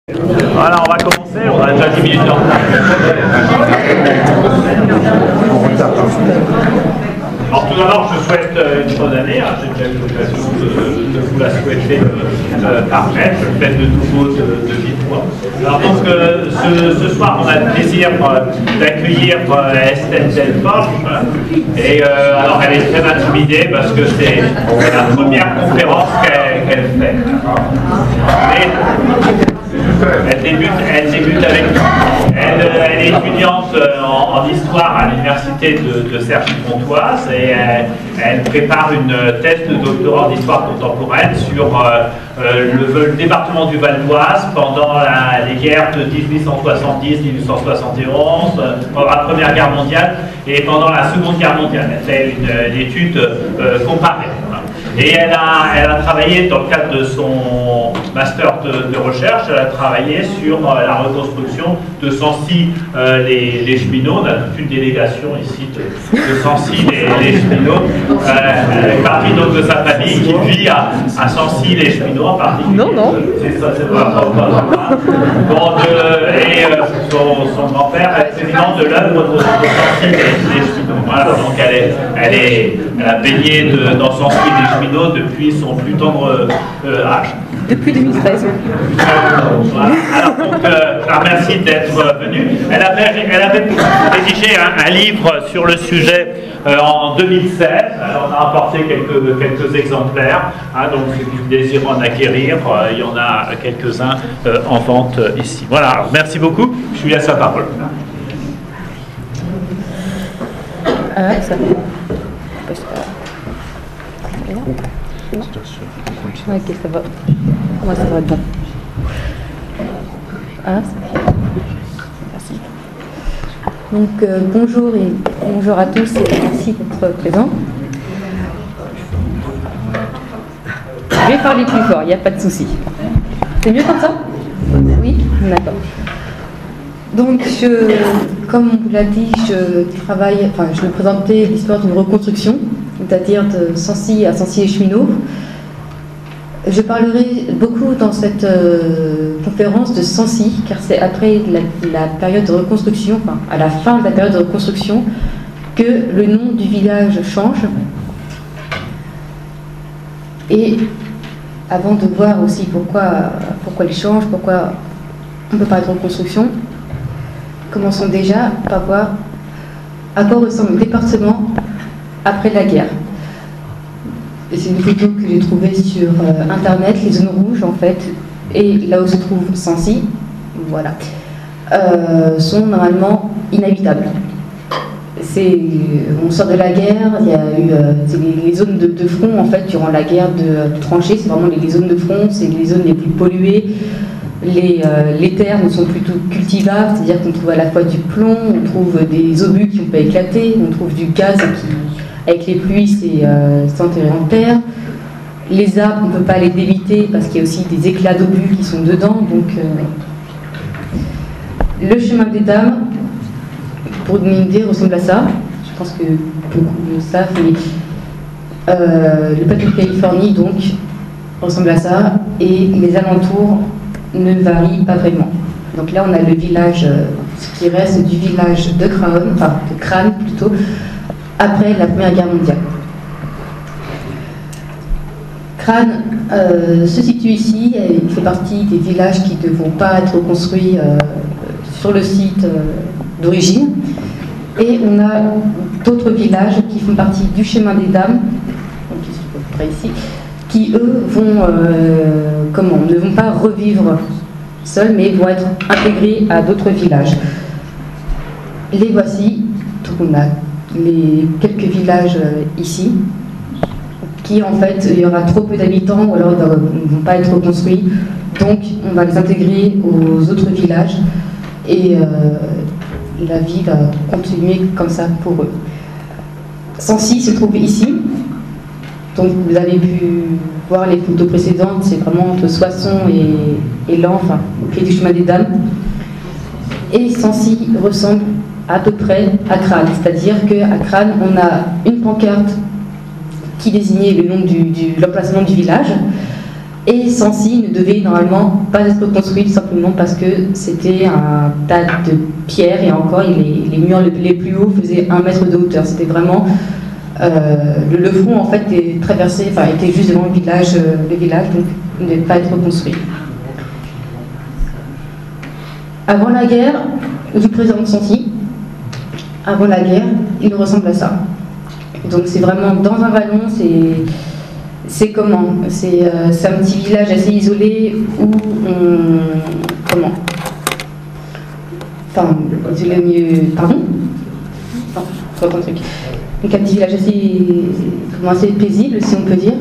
Voilà, on va commencer, on a déjà 10 minutes en retard. Alors tout d'abord, je souhaite une bonne année, hein. J'ai déjà eu l'occasion de vous la souhaiter par mail, je le fais de nouveau de vive voix. Alors donc ce soir, on a le plaisir d'accueillir Estelle Delforge, et alors elle est très intimidée parce que c'est la première conférence qu'elle fait. Mais, elle débute avec nous. Elle est étudiante en histoire à l'université de Cergy-Pontoise et elle prépare une thèse de doctorat en histoire contemporaine sur le département du Val d'Oise pendant les guerres de 1870-1871, pendant la Première Guerre mondiale et pendant la Seconde Guerre mondiale. Elle fait une étude comparée. Et elle a travaillé, dans le cadre de son master de recherche, elle a travaillé sur la reconstruction de Sancy les cheminots. On a toute une délégation ici de Sancy les cheminots. Elle est partie donc de sa famille qui vit à Sancy les cheminots en particulier. Non. C'est ça, c'est pas. Et son grand-père est président de l'œuvre de Sancy les cheminots. Voilà, donc elle a baigné dans Sancy les cheminots depuis son plus tendre âge. Depuis 2013. Voilà. Alors, donc, merci d'être venu. Elle avait rédigé un livre sur le sujet en 2016. Alors, on a apporté quelques exemplaires. Hein, donc, si vous désirez en acquérir, il y en a quelques-uns en vente ici. Voilà, alors, merci beaucoup. Je lui laisse la parole. Ça. Ok, ça va. Moi, ça va être bon. Merci. Donc, bonjour à tous et merci d'être présents. Je vais parler plus fort, il n'y a pas de souci. C'est mieux comme ça? Oui? D'accord. Donc, comme on vous l'a dit, je vais présenter l'histoire d'une reconstruction, c'est-à-dire de Sancy à Sancy-les-Cheminots. Je parlerai beaucoup dans cette conférence de Sancy, car c'est après la période de reconstruction, enfin à la fin de la période de reconstruction, que le nom du village change. Et avant de voir aussi pourquoi il change, pourquoi on peut parler de reconstruction, commençons déjà par voir à quoi ressemble le département après la guerre. C'est une photo que j'ai trouvée sur internet, les zones rouges en fait, et là où se trouve Sancy, voilà, sont normalement inhabitables. On sort de la guerre, il y a eu les zones de front en fait durant la guerre de tranchées, c'est vraiment les zones de front, c'est les zones les plus polluées. Les terres ne sont plutôt cultivables, c'est-à-dire qu'on trouve à la fois du plomb, on trouve des obus qui n'ont pas éclaté, on trouve du gaz qui, avec les pluies, c'est enterré en terre. Les arbres, on ne peut pas les débiter parce qu'il y a aussi des éclats d'obus qui sont dedans. Donc, le chemin des dames, pour donner une idée, ressemble à ça. Je pense que beaucoup le savent, mais le plateau de Californie, donc, ressemble à ça. Et les alentours ne varient pas vraiment. Donc là, on a le village, ce qui reste du village de Crâne plutôt, après la Première Guerre mondiale. Crâne se situe ici, il fait partie des villages qui ne vont pas être construits sur le site d'origine. Et on a d'autres villages qui font partie du chemin des dames, donc qui sont à peu près ici, qui eux ne vont pas revivre seuls, mais vont être intégrés à d'autres villages. Les voici, donc on a les quelques villages ici, qui en fait, il y aura trop peu d'habitants, ou alors ils ne vont pas être reconstruits, donc on va les intégrer aux autres villages, et la vie va continuer comme ça pour eux. Sancy se trouve ici. Donc vous avez pu voir les photos précédentes, c'est vraiment entre Soissons et Lens, enfin, au pied du chemin des dames. Et Sancy ressemble à peu près à Crâne, c'est-à-dire qu'à Crâne, on a une pancarte qui désignait le nom l'emplacement du village, Et Sancy ne devait normalement pas être construite simplement parce que c'était un tas de pierres et encore les murs les plus hauts faisaient 1 mètre de hauteur. C'était vraiment le front en fait était traversé, enfin était juste devant le village, donc ne devait pas être construit. Avant la guerre, je vous présente Sancy. Avant la guerre, il ressemble à ça. Donc c'est vraiment dans un vallon, c'est comment? C'est un petit village assez isolé où on... Comment? Enfin, c'est le mieux... Pardon? Non, je reprends le truc. Donc un petit village assez paisible, si on peut dire.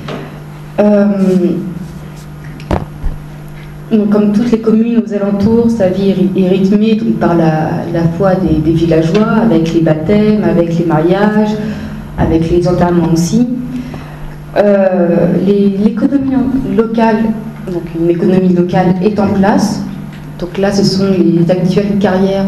Donc, comme toutes les communes aux alentours, sa vie est rythmée donc, par la foi des villageois, avec les baptêmes, avec les mariages, avec les enterrements aussi. L'économie locale, donc une économie locale est en place. Donc là, ce sont les actuelles carrières,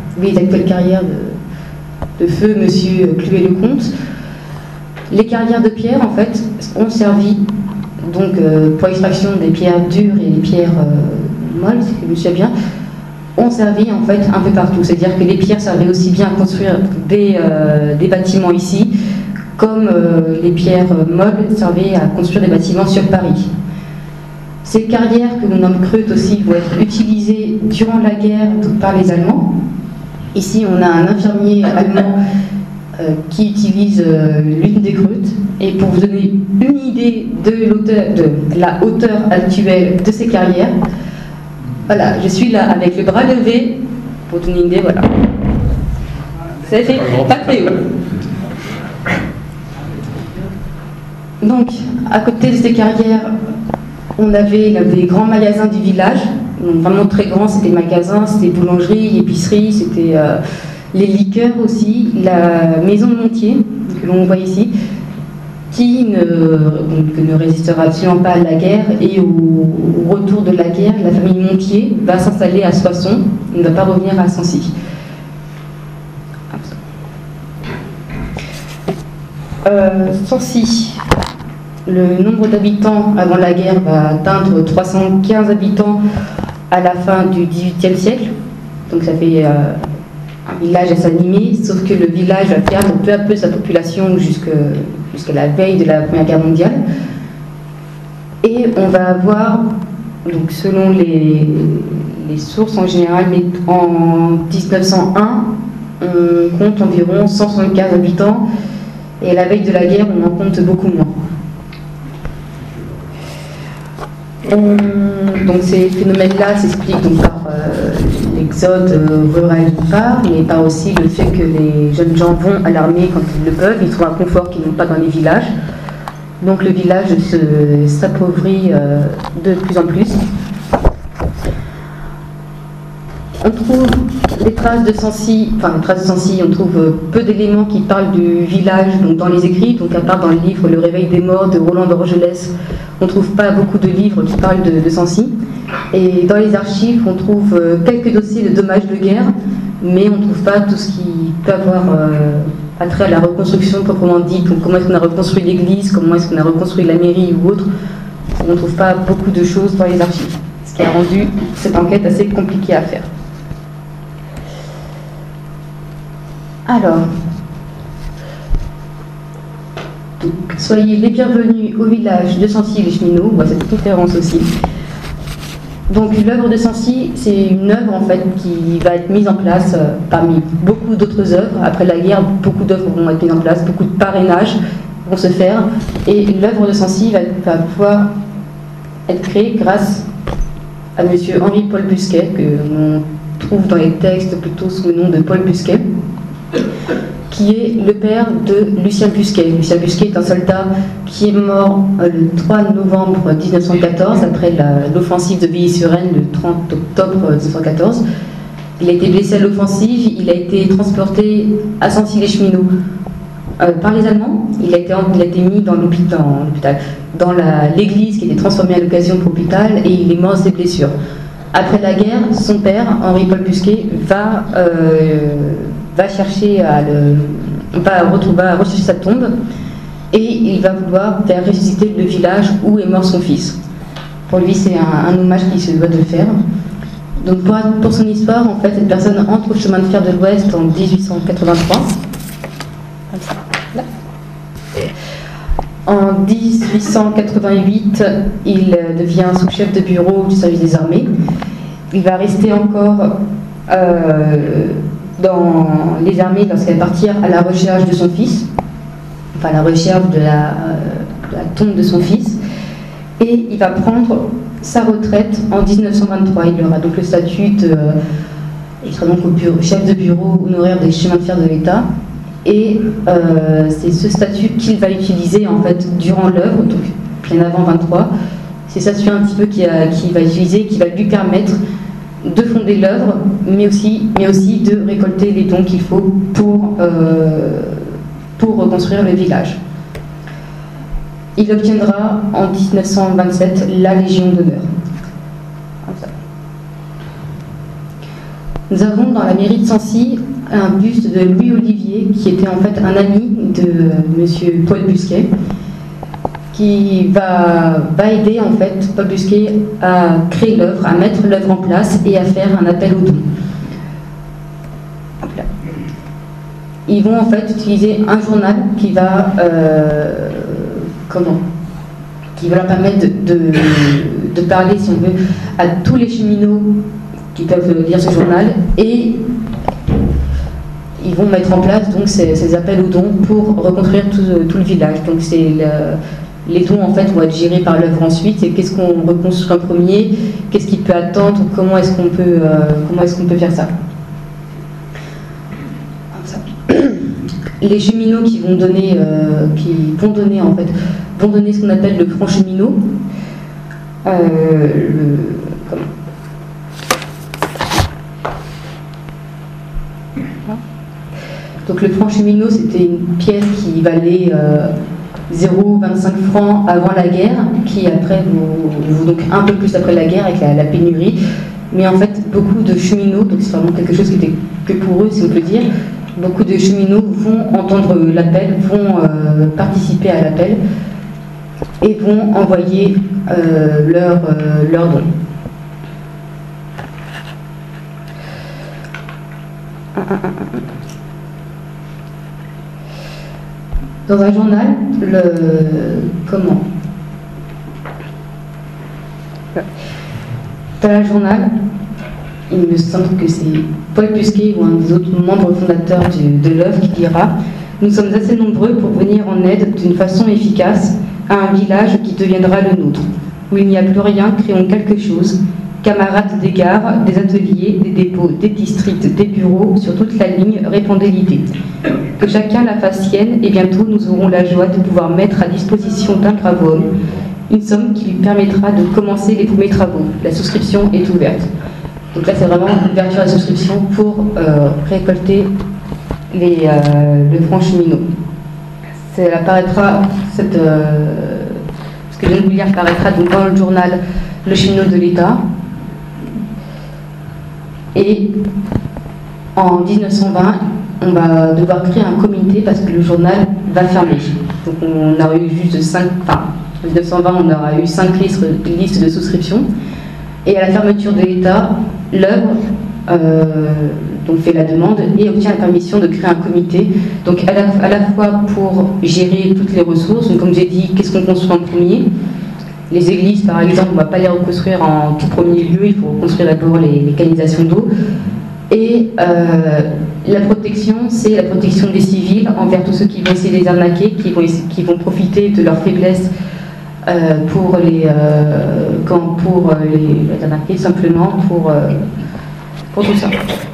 de feu Monsieur Cluet-Lecomte. Les carrières de pierre, en fait, ont servi donc pour l'extraction des pierres dures et des pierres molles, si je me souviens bien, ont servi en fait un peu partout. C'est-à-dire que les pierres servaient aussi bien à construire des bâtiments ici, comme les pierres molles servaient à construire des bâtiments sur Paris. Ces carrières que l'on nomme creutes aussi vont être utilisées durant la guerre par les Allemands. Ici, on a un infirmier allemand qui utilise l'une des creutes. Et pour vous donner une idée de la hauteur actuelle de ces carrières, voilà, je suis là avec le bras levé, pour donner une idée, voilà. Ça fait pas très haut. Donc, à côté de ces carrières, on avait les grands magasins du village, donc vraiment très grands, c'était magasins, c'était boulangerie, épicerie, c'était les liqueurs aussi, la maison de Montier, que l'on voit ici, qui ne résistera absolument pas à la guerre, et au retour de la guerre, la famille Montier va s'installer à Soissons, il ne va pas revenir à Sancy. Sancy, le nombre d'habitants avant la guerre va atteindre 315 habitants à la fin du XVIIIe siècle, donc ça fait un village assez animé, sauf que le village va perdre peu à peu sa population jusqu'à la veille de la Première Guerre mondiale. Et on va avoir, donc selon les sources en général, mais en 1901, on compte environ 175 habitants, et à la veille de la guerre, on en compte beaucoup moins. Donc ces phénomènes-là s'expliquent donc par l'exode rural d'une part, mais par aussi le fait que les jeunes gens vont à l'armée quand ils le peuvent, ils trouvent un confort qu'ils n'ont pas dans les villages. Donc le village s'appauvrit de plus en plus. On trouve les traces de Sancy, on trouve peu d'éléments qui parlent du village donc dans les écrits, donc à part dans le livre Le Réveil des morts de Roland d'Orgelès, on ne trouve pas beaucoup de livres qui parlent de Sancy. Et dans les archives, on trouve quelques dossiers de dommages de guerre, mais on ne trouve pas tout ce qui peut avoir attrait à la reconstruction proprement dite. Donc comment est-ce qu'on a reconstruit l'église, comment est-ce qu'on a reconstruit la mairie ou autre. On ne trouve pas beaucoup de choses dans les archives, ce qui a rendu cette enquête assez compliquée à faire. Alors, donc, soyez les bienvenus au village de Sancy-les-Cheminots, on voit cette conférence aussi. Donc l'œuvre de Sancy, c'est une œuvre en fait qui va être mise en place parmi beaucoup d'autres œuvres. Après la guerre, beaucoup d'œuvres vont être mises en place, beaucoup de parrainages vont se faire, et l'œuvre de Sancy va pouvoir être créée grâce à monsieur Henri-Paul Busquet, que l'on trouve dans les textes plutôt sous le nom de Paul Busquet, qui est le père de Lucien Busquet. Lucien Busquet est un soldat qui est mort le 3 novembre 1914, après l'offensive de Villiers-sur-Seine le 30 octobre 1914. Il a été blessé à l'offensive, il a été transporté à Sancy-les-Cheminots par les Allemands. Il a été mis dans l'hôpital, dans l'église qui a été transformée à l'occasion pour l'hôpital, et il est mort de ses blessures. Après la guerre, son père, Henri-Paul Busquet, va chercher rechercher sa tombe, et il va vouloir faire ressusciter le village où est mort son fils. Pour lui, c'est un hommage qui se doit de faire. Donc pour son histoire, en fait, cette personne entre au chemin de fer de l'Ouest en 1883. En 1888, il devient sous-chef de bureau du service des armées. Il va rester encore dans les armées lorsqu'il va partir à la recherche de son fils, enfin la recherche de la tombe de son fils, et il va prendre sa retraite en 1923. Il aura donc le statut il sera donc chef de bureau honoraire des chemins de fer de l'État, et c'est ce statut qu'il va utiliser en fait durant l'œuvre, donc bien avant 23. C'est ça un petit peu qu'il va utiliser, qui va lui permettre de fonder l'œuvre, mais aussi de récolter les dons qu'il faut pour reconstruire le village. Il obtiendra en 1927 la Légion d'honneur. Nous avons dans la mairie de Sancy un buste de Louis Olivier, qui était en fait un ami de M. Paul Busquet, qui va aider en fait Paul Busquet à créer l'œuvre, à mettre l'œuvre en place et à faire un appel aux dons. Ils vont en fait utiliser un journal qui va qui va leur permettre de parler, si on veut, à tous les cheminots qui peuvent lire ce journal, et ils vont mettre en place donc ces appels aux dons pour reconstruire tout le village. Donc les dons en fait vont être gérés par l'œuvre ensuite, et qu'est-ce qu'on reconstruit en premier, qu'est-ce qui peut attendre, comment est-ce qu'on peut faire ça. Les cheminots qui vont donner ce qu'on appelle le franc cheminot. Donc le franc cheminot, c'était une pièce qui valait 0,25 francs avant la guerre, qui après vaut donc un peu plus après la guerre avec la pénurie. Mais en fait, beaucoup de cheminots, donc c'est vraiment quelque chose qui était que pour eux, si on peut dire, beaucoup de cheminots vont entendre l'appel, vont participer à l'appel et vont envoyer leurs dons. Dans un journal, dans un journal, il me semble que c'est Paul Busquet ou un des autres membres fondateurs de l'œuvre qui dira « Nous sommes assez nombreux pour venir en aide d'une façon efficace à un village qui deviendra le nôtre. Où il n'y a plus rien, créons quelque chose. Camarades des gares, des ateliers, des dépôts, des districts, des bureaux, sur toute la ligne, répandez l'idée. Que chacun la fasse sienne, et bientôt nous aurons la joie de pouvoir mettre à disposition d'un brave homme une somme qui lui permettra de commencer les premiers travaux. La souscription est ouverte. » Donc là, c'est vraiment l'ouverture à la souscription pour récolter le franc cheminot. Ce que je viens de vous lire apparaîtra donc dans le journal Le Cheminot de l'État. Et en 1920, on va devoir créer un comité parce que le journal va fermer. Donc on aura eu juste 5, enfin, en 1920, on aura eu 5 listes de souscription. Et à la fermeture de l'État, l'œuvre donc fait la demande et obtient la permission de créer un comité. Donc à la fois pour gérer toutes les ressources, donc comme j'ai dit, qu'est-ce qu'on construit en premier. Les églises, par exemple, on ne va pas les reconstruire en tout premier lieu, il faut reconstruire d'abord les canalisations d'eau. Et la protection, c'est la protection des civils envers tous ceux qui vont essayer de les arnaquer, qui vont profiter de leur faiblesse pour les arnaquer, simplement pour tout ça.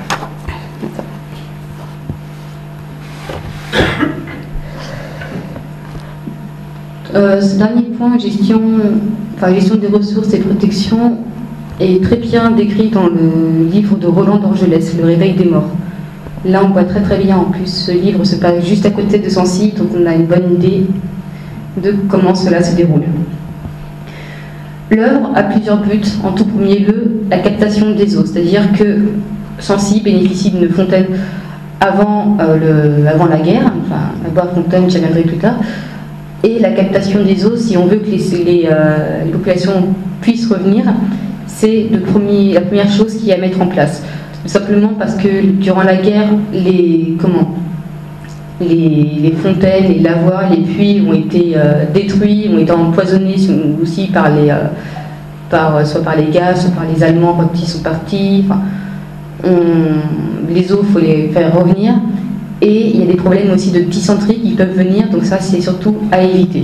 Ce dernier point, gestion des ressources et protection, est très bien décrit dans le livre de Roland d'Orgelès, Le Réveil des morts. Là, on voit très très bien, en plus, ce livre se passe juste à côté de Sancy, donc on a une bonne idée de comment cela se déroule. L'œuvre a plusieurs buts. En tout premier lieu, la captation des eaux, c'est-à-dire que Sancy bénéficie d'une fontaine avant la guerre, enfin la boire fontaine, j'y reviendrai plus tard. Et la captation des eaux, si on veut que les populations puissent revenir, c'est la première chose qu'il y a à mettre en place. Tout simplement parce que durant la guerre, les fontaines, les lavoirs, les puits ont été détruits, ont été empoisonnés aussi soit par les gaz, soit par les Allemands quand ils sont partis. Enfin, les eaux, il faut les faire revenir. Et il y a des problèmes aussi de dysenterie qui peuvent venir, donc ça c'est surtout à éviter.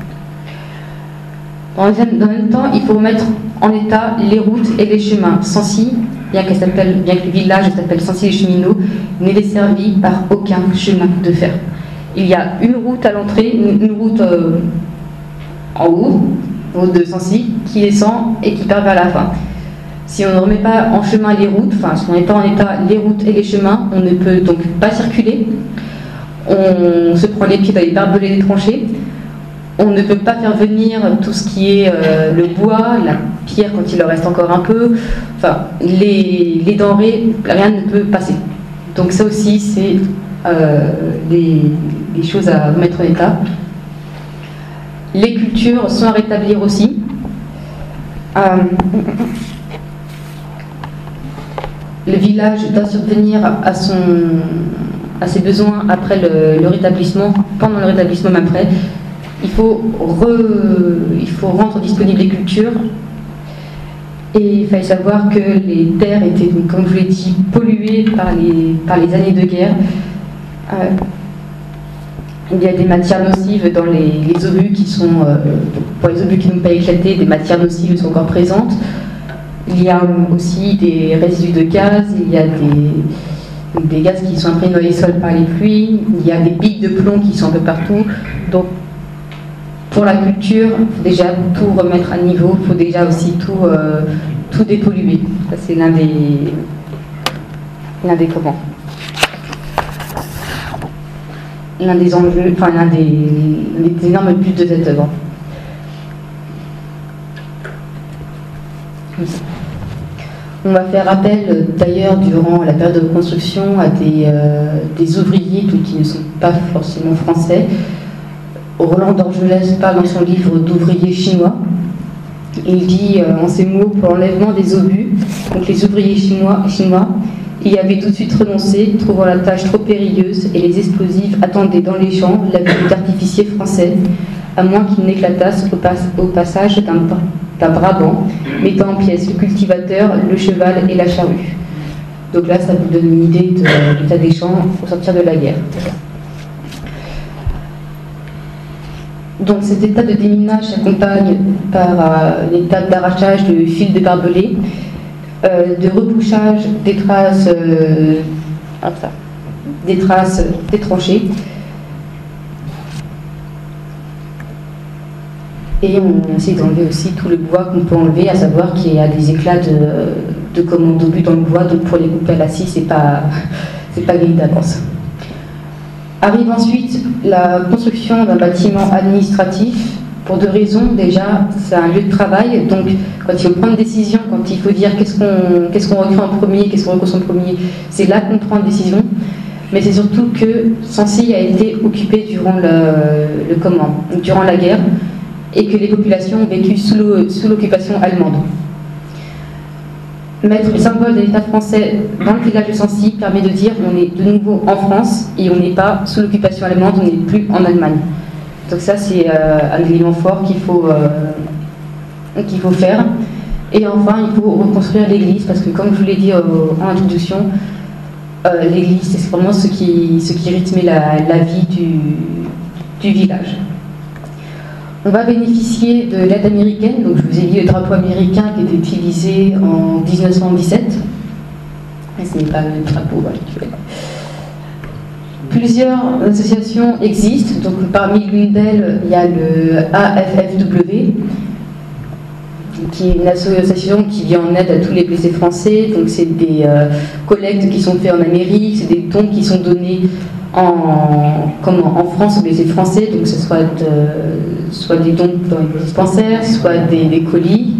Dans le même temps, il faut remettre en état les routes et les chemins. Sancy, bien que le village s'appelle Sancy-les-Cheminots, n'est desservi par aucun chemin de fer. Il y a une route à l'entrée, une route en haut de Sancy, qui descend et qui part vers la fin. Si on ne remet pas en chemin les routes, enfin si on ne met pas en état les routes et les chemins, on ne peut donc pas circuler. On se prend les pieds dans les barbelés des tranchées. On ne peut pas faire venir tout ce qui est le bois, la pierre quand il en reste encore un peu. Enfin, les denrées, rien ne peut passer. Donc ça aussi, c'est des choses à mettre en état. Les cultures sont à rétablir aussi. Le village doit subvenir à ses besoins après le rétablissement, pendant le rétablissement, même après. Il faut rendre disponibles les cultures. Et il fallait savoir que les terres étaient, comme je vous l'ai dit, polluées par les années de guerre. Il y a des matières nocives dans les obus qui sont, pour les obus qui n'ont pas éclaté, des matières nocives sont encore présentes. Il y a aussi des résidus de gaz, il y a des gaz qui sont imprégnés dans les sols par les pluies, il y a des pics de plomb qui sont un peu partout. Donc, pour la culture, il faut déjà tout remettre à niveau, il faut déjà aussi tout dépolluer. Ça, c'est l'un des enjeux, enfin l'un des énormes buts de cette œuvre. On va faire appel d'ailleurs durant la période de construction à des ouvriers qui ne sont pas forcément français. Roland d'Orgelès parle dans son livre d'ouvriers chinois. Il dit en ces mots, pour l'enlèvement des obus, donc les ouvriers chinois y avaient tout de suite renoncé, trouvant la tâche trop périlleuse, et les explosifs attendaient dans les champs l'avis d'artificiers français, à moins qu'ils n'éclatassent au passage d'un Brabant, mettant en pièces le cultivateur, le cheval et la charrue. Donc là, ça vous donne une idée de l'état des champs au sortir de la guerre. Donc cette étape de déminage s'accompagne par l'étape d'arrachage de fils de barbelés, de rebouchage des traces des tranchées. Et on essaie d'enlever aussi tout le bois qu'on peut enlever, à savoir qu'il y a des éclats de commandes d'obus dans le bois, donc pour les couper à la scie, c'est pas gagné d'avance. Arrive ensuite la construction d'un bâtiment administratif, pour deux raisons. Déjà, c'est un lieu de travail, donc quand il faut prendre une décision, quand il faut dire qu'est-ce qu'on recrée en premier, qu'est-ce qu'on reconstruit en premier, c'est là qu'on prend une décision. Mais c'est surtout que Sancy a été occupé durant durant la guerre, et que les populations ont vécu sous l'occupation allemande. Mettre le symbole de l'État français dans le village de Sancy permet de dire qu'on est de nouveau en France et on n'est pas sous l'occupation allemande, on n'est plus en Allemagne. Donc ça, c'est un élément fort qu'il faut faire. Et enfin, il faut reconstruire l'église, parce que comme je vous l'ai dit en introduction, l'église, c'est vraiment ce qui rythmait la vie du village. On va bénéficier de l'aide américaine, donc je vous ai dit le drapeau américain qui était utilisé en 1917. Mais ce n'est pas le drapeau actuel. Plusieurs associations existent, donc parmi l'une d'elles, il y a le AFFW, qui est une association qui vient en aide à tous les blessés français. Donc c'est des collectes qui sont faites en Amérique, c'est des dons qui sont donnés en France aux blessés français, donc ce soit des dons dans les dispensaires, soit des colis.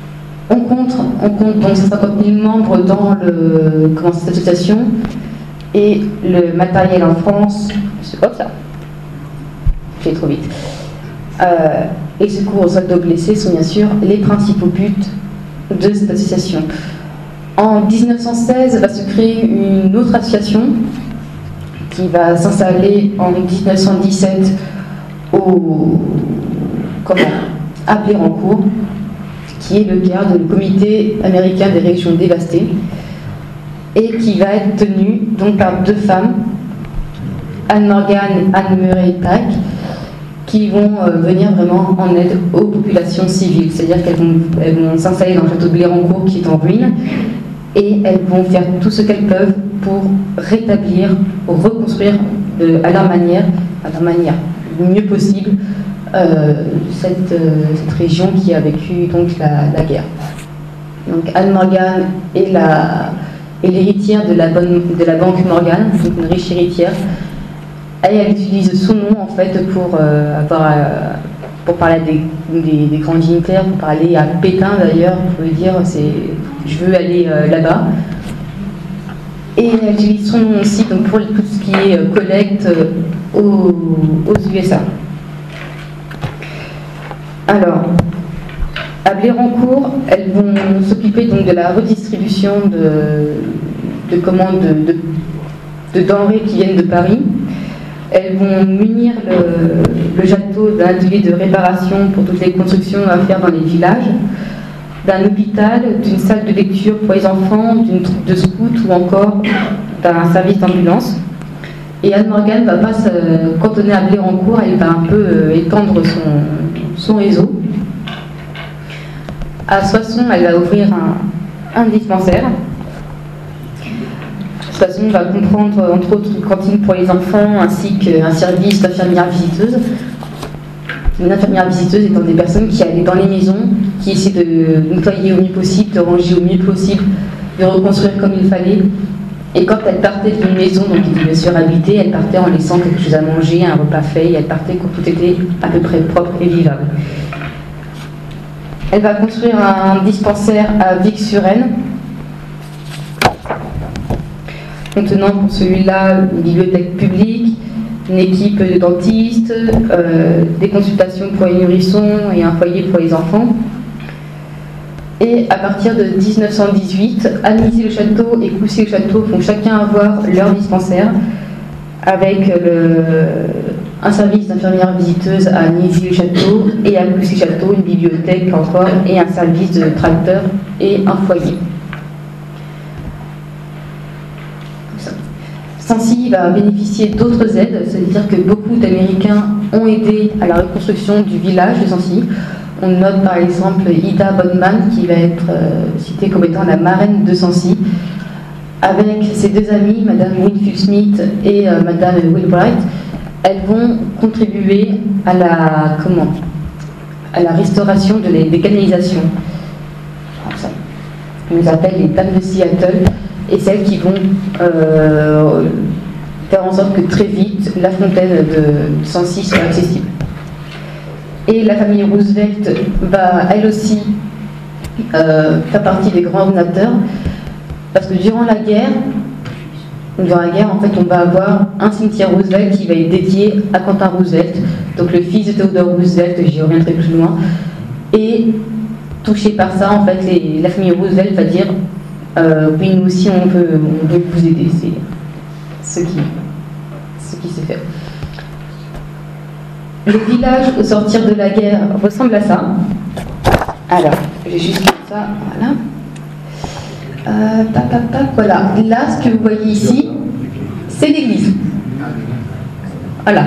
On compte donc 50 000 membres dans cette association, et le matériel en France, hop là, j'ai trop vite, et secours aux soldats blessés sont bien sûr les principaux buts de cette association. En 1916 va se créer une autre association qui va s'installer en 1917 à Blérancourt, qui est le CARD, le Comité américain des régions dévastées, et qui va être tenu donc par deux femmes, Anne Morgan et Anne Murray Pack, qui vont venir vraiment en aide aux populations civiles. C'est-à-dire qu'elles vont s'installer dans le château de Blérancourt qui est en ruine, et elles vont faire tout ce qu'elles peuvent pour rétablir, pour reconstruire à leur manière, le mieux possible, cette région qui a vécu donc la guerre. Donc Anne Morgan est l'héritière de la banque Morgan, donc une riche héritière. Et elle utilise son nom en fait pour parler des grands dignitaires, pour parler à Pétain d'ailleurs, pour lui dire je veux aller là-bas. Et elle utilise son nom aussi donc, pour tout ce qui est collecte aux USA. Alors, à Blérancourt, elles vont s'occuper donc de la redistribution de commandes de denrées qui viennent de Paris. Elles vont munir le château d'un atelier de réparation pour toutes les constructions à faire dans les villages, d'un hôpital, d'une salle de lecture pour les enfants, d'une troupe de scouts ou encore d'un service d'ambulance. Et Anne Morgan ne va pas se cantonner à Blérancourt, elle va un peu étendre son réseau. À Soissons, elle va ouvrir un dispensaire. Soissons va comprendre entre autres une cantine pour les enfants ainsi qu'un service d'infirmières visiteuses. Une infirmière visiteuse étant des personnes qui allaient dans les maisons, qui essaient de nettoyer au mieux possible, de ranger au mieux possible, de reconstruire comme il fallait. Et quand elle partait d'une maison, donc qui était bien sûr habitée, elle partait en laissant quelque chose à manger, un repas fait, et elle partait quand tout était à peu près propre et vivable. Elle va construire un dispensaire à Vic-sur-Aisne, contenant pour celui-là une bibliothèque publique, une équipe de dentistes, des consultations pour les nourrissons et un foyer pour les enfants. Et à partir de 1918, Annecy-le-Château et Coucy-le-Château vont chacun avoir leur dispensaire, avec un service d'infirmière visiteuse à Annecy-le-Château et à Coucy-le-Château, une bibliothèque encore et un service de tracteur et un foyer. Sancy va bénéficier d'autres aides, c'est-à-dire que beaucoup d'Américains ont aidé à la reconstruction du village de Sancy. On note par exemple Ida Bodman qui va être citée comme étant la marraine de Sancy, avec ses deux amies, Madame Winfield Smith et Madame Wilbright. Elles vont contribuer à la restauration des canalisations. On les appelle les Dames de Seattle, et celles qui vont faire en sorte que très vite la fontaine de Sancy soit accessible. Et la famille Roosevelt va elle aussi faire partie des grands donateurs, parce que durant la guerre, en fait, on va avoir un cimetière Roosevelt qui va être dédié à Quentin Roosevelt, donc le fils de Theodore Roosevelt, j'y reviendrai plus loin. Et touché par ça, en fait, la famille Roosevelt va dire oui, nous aussi on peut vous aider. C'est ce qui s'est fait. Le village au sortir de la guerre ressemble à ça. Alors, j'ai juste fait ça, voilà. Voilà, là ce que vous voyez ici, c'est l'église. Voilà.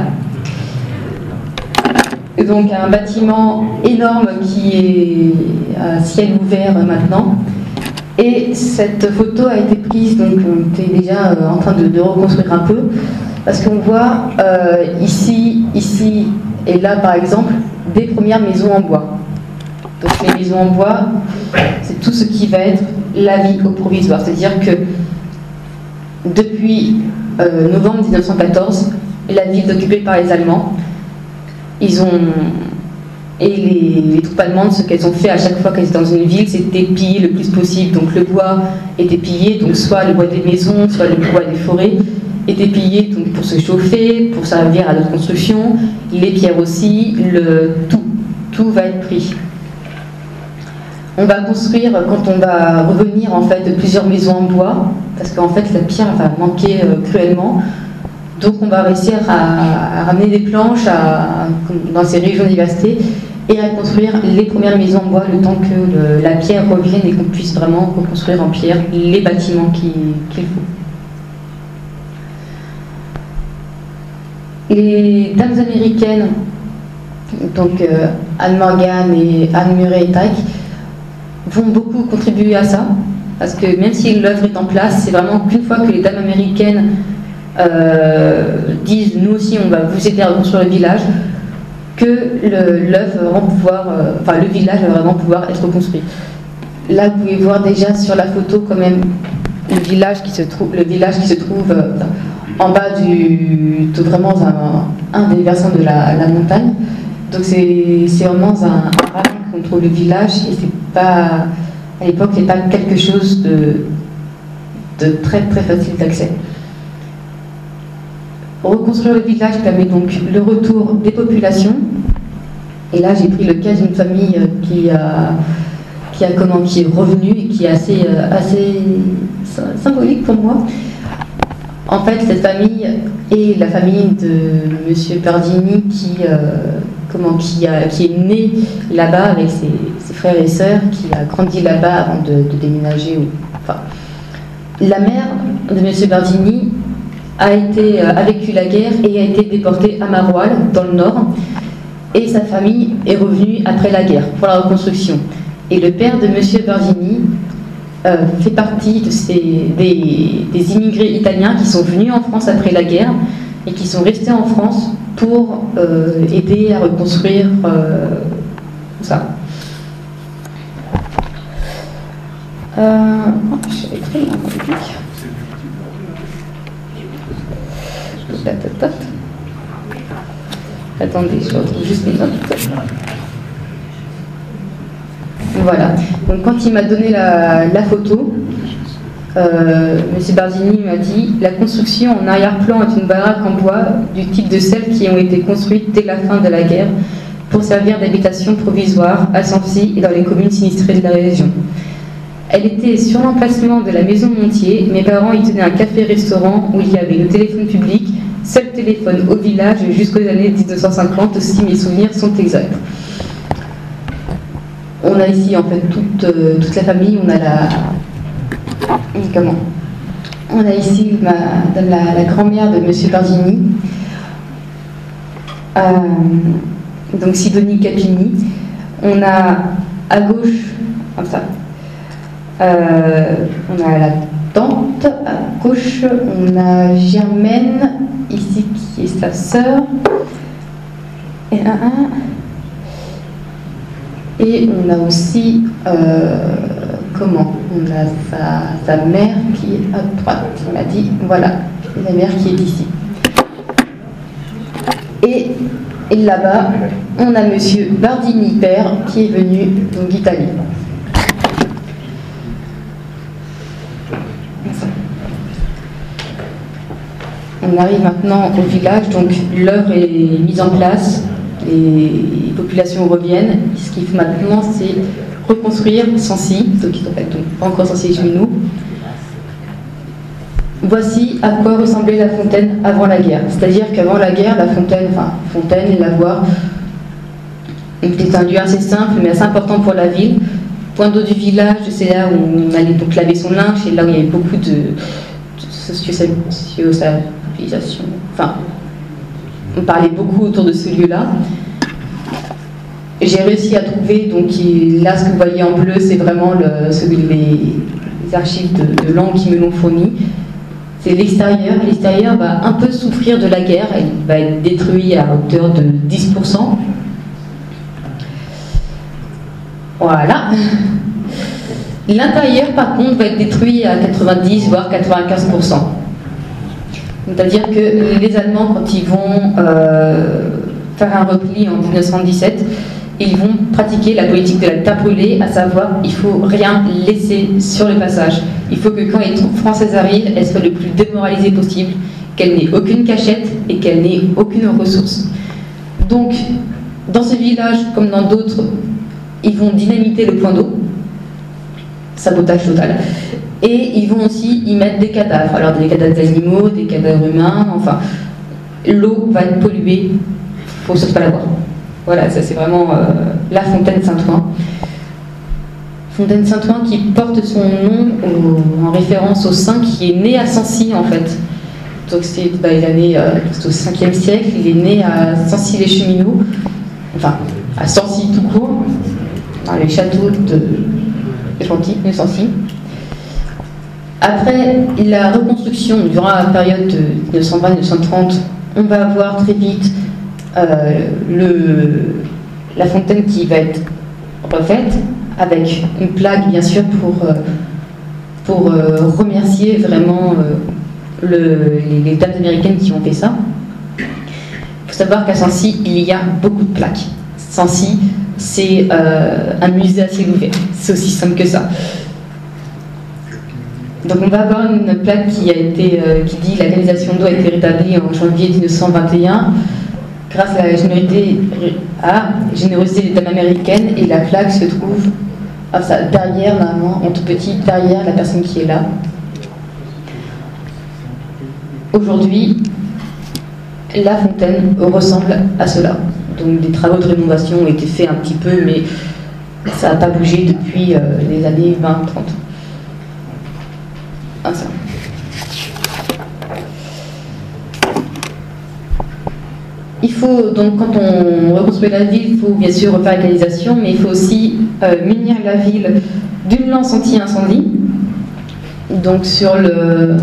Donc un bâtiment énorme qui est à ciel ouvert maintenant. Et cette photo a été prise, donc on était déjà en train de reconstruire un peu, parce qu'on voit ici et là par exemple des premières maisons en bois. Donc les maisons en bois, c'est tout ce qui va être la vie au provisoire, c'est-à-dire que depuis novembre 1914, la ville est occupée par les Allemands. Ils ont Et les troupes allemandes, ce qu'elles ont fait à chaque fois qu'elles étaient dans une ville, c'était piller le plus possible. Donc le bois était pillé, donc soit le bois des maisons, soit le bois des forêts était pillé donc pour se chauffer, pour servir à d'autres constructions, les pierres aussi, tout va être pris. On va construire, quand on va revenir en fait, de plusieurs maisons en bois, parce qu'en fait la pierre va manquer cruellement. Donc on va réussir à ramener des planches dans ces régions dévastées et à construire les premières maisons en bois le temps que la pierre revienne et qu'on puisse vraiment reconstruire en pierre les bâtiments qu'il faut. Les dames américaines, donc Anne Morgan et Anne Murray Tyke, vont beaucoup contribuer à ça, parce que même si l'œuvre est en place, c'est vraiment qu'une fois que les dames américaines disent nous aussi on va vous aider à reconstruire le village, que l'œuvre va vraiment pouvoir, le village va vraiment pouvoir être reconstruit. Là vous pouvez voir déjà sur la photo quand même le village qui se trouve en bas vraiment un des versants de la montagne. Donc c'est vraiment un ravin qu'on trouve le village et c'est pas, à l'époque, c'est pas quelque chose de très très facile d'accès. Reconstruire le village permet donc le retour des populations. Et là j'ai pris le cas d'une famille qui est revenue et qui est assez symbolique pour moi. En fait, cette famille est la famille de M. Bardini qui est né là-bas avec ses frères et sœurs, qui a grandi là-bas avant de déménager. La mère de M. Bardini a vécu la guerre et a été déportée à Maroilles, dans le nord, et sa famille est revenue après la guerre pour la reconstruction. Et le père de M. Bardini fait partie des immigrés italiens qui sont venus en France après la guerre et qui sont restés en France pour aider à reconstruire ça. Je vais très bien. Attendez, je retrouve juste mes notes. Voilà. Donc quand il m'a donné la photo, M. Bardini m'a dit « La construction en arrière-plan est une baraque en bois du type de celles qui ont été construites dès la fin de la guerre pour servir d'habitation provisoire à Sancy et dans les communes sinistrées de la région. Elle était sur l'emplacement de la maison Montier. Mes parents y tenaient un café-restaurant où il y avait le téléphone public, seul téléphone au village jusqu'aux années 1950, si mes souvenirs sont exacts. » On a ici en fait toute la famille, on a on a ici la grand-mère de M. Bardini, donc Sidonie Capini. On a à gauche, comme ça, on a la tante, à gauche on a Germaine, ici qui est sa sœur, et on a aussi, on a sa mère qui est à droite, il m'a dit, voilà, la mère qui est ici. Et là-bas, on a monsieur Bardini père qui est venu d'Italie. On arrive maintenant au village, donc l'œuvre est mise en place. Les populations reviennent. Ce qu'il faut maintenant, c'est reconstruire Sancy, donc pas encore Sancy-les-Cheminots. Voici à quoi ressemblait la fontaine avant la guerre. C'est-à-dire qu'avant la guerre, la fontaine et lavoir, était un lieu assez simple, mais assez important pour la ville. Point d'eau du village, c'est là où on allait donc laver son linge, et là où il y avait beaucoup de socialisation. On parlait beaucoup autour de ce lieu-là. J'ai réussi à trouver, donc là ce que vous voyez en bleu, c'est vraiment les archives de langue qui me l'ont fourni. C'est l'extérieur. L'extérieur va un peu souffrir de la guerre, il va être détruit à hauteur de 10%. Voilà. L'intérieur, par contre, va être détruit à 90 voire 95%. C'est-à-dire que les Allemands, quand ils vont faire un repli en 1917, et ils vont pratiquer la politique de la terre brûlée, à savoir il faut rien laisser sur le passage. Il faut que quand les troupes françaises arrivent, elles soient le plus démoralisées possible, qu'elles n'aient aucune cachette et qu'elles n'aient aucune ressource. Donc, dans ce village, comme dans d'autres, ils vont dynamiter le point d'eau, sabotage total, et ils vont aussi y mettre des cadavres, alors des cadavres d'animaux, des cadavres humains, enfin, l'eau va être polluée, il faut surtout pas la boire. Voilà, ça c'est vraiment la fontaine Saint-Ouen. Fontaine Saint-Ouen qui porte son nom en référence au saint qui est né à Sancy en fait. Donc c'est dans les années au 5e siècle, il est né à Sancy-les-Cheminots, enfin à Sancy tout court, dans les châteaux de Sancy. Après la reconstruction, durant la période de 1920-1930, on va avoir très vite la fontaine qui va être refaite, avec une plaque bien sûr pour remercier vraiment les dames américaines qui ont fait ça. Il faut savoir qu'à Sancy, il y a beaucoup de plaques. Sancy, c'est un musée à ciel ouvert. C'est aussi simple que ça. Donc on va avoir une plaque qui dit la canalisation d'eau a été rétablie en janvier 1921 grâce à la générosité des dames américaines, et la plaque se trouve derrière, normalement, en tout petit, derrière la personne qui est là. Aujourd'hui, la fontaine ressemble à cela. Donc des travaux de rénovation ont été faits un petit peu, mais ça n'a pas bougé depuis les années 20-30. Ça. Il faut donc, quand on reconstruit la ville, il faut bien sûr refaire la canalisation, mais il faut aussi munir la ville d'une lance anti-incendie. Donc sur le...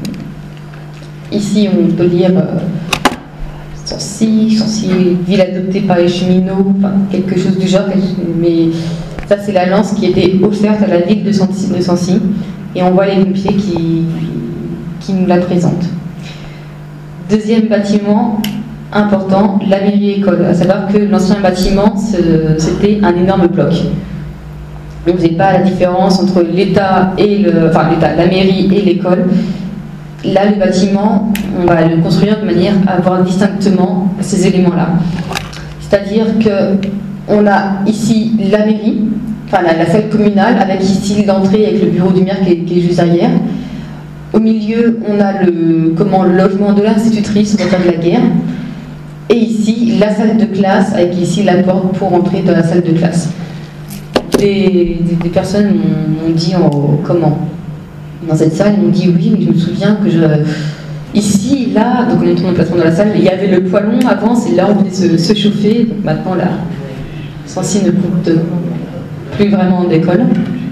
Ici on peut lire Sancy, ville adoptée par les cheminots, enfin, quelque chose du genre, mais ça c'est la lance qui était offerte à la ville de Sancy, et on voit les pompiers qui nous la présentent. Deuxième bâtiment important, la mairie-école, à savoir que l'ancien bâtiment, c'était un énorme bloc. Donc vous n'avez pas la différence entre l'État et la mairie et l'école. Là, le bâtiment, on va le construire de manière à voir distinctement ces éléments-là. C'est-à-dire qu'on a ici la mairie, enfin la salle communale, avec ici l'entrée avec le bureau du maire qui est juste derrière. Au milieu, on a le logement de l'institutrice au temps de la guerre. Et ici, la salle de classe, avec ici la porte pour entrer dans la salle de classe. Des personnes m'ont dit dans cette salle, ils m'ont dit oui, mais je me souviens que ici, là, donc on est en placement dans la salle, il y avait le poêlon avant, c'est là où on venait se chauffer. Donc maintenant, là, Sancy ne coûte plus vraiment d'école.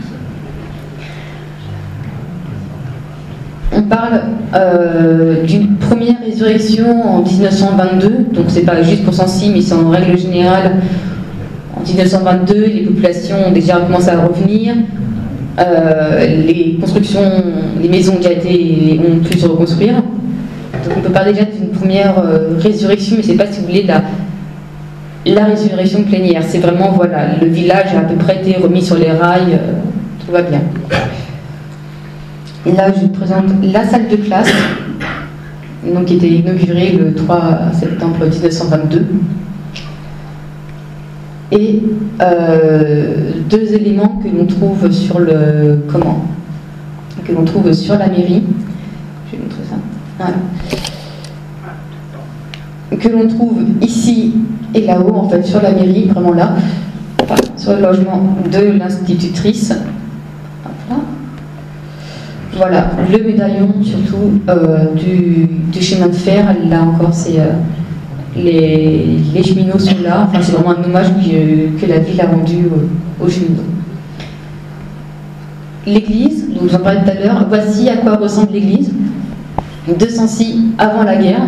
On parle d'une première résurrection en 1922, donc c'est pas juste pour Sancy, mais c'est en règle générale. En 1922, les populations ont déjà commencé à revenir. Les constructions, les maisons ont pu se reconstruire. Donc on peut parler déjà d'une première résurrection, mais c'est pas, si vous voulez, la résurrection plénière. C'est vraiment, voilà, le village a à peu près été remis sur les rails, tout va bien. Et là, je vous présente la salle de classe, donc, qui était inaugurée le 3 septembre 1922. Et deux éléments que l'on trouve sur sur la mairie. Je vais montrer ça. Voilà. Que l'on trouve ici et là-haut, en fait, sur la mairie, vraiment là, enfin, sur le logement de l'institutrice. Voilà, le médaillon surtout du chemin de fer. Là encore, c'est les cheminots sont là. Enfin, c'est vraiment un hommage que la ville a rendu aux cheminots. L'église, dont j'en parlais tout à l'heure, voici à quoi ressemble l'église de Sancy avant la guerre.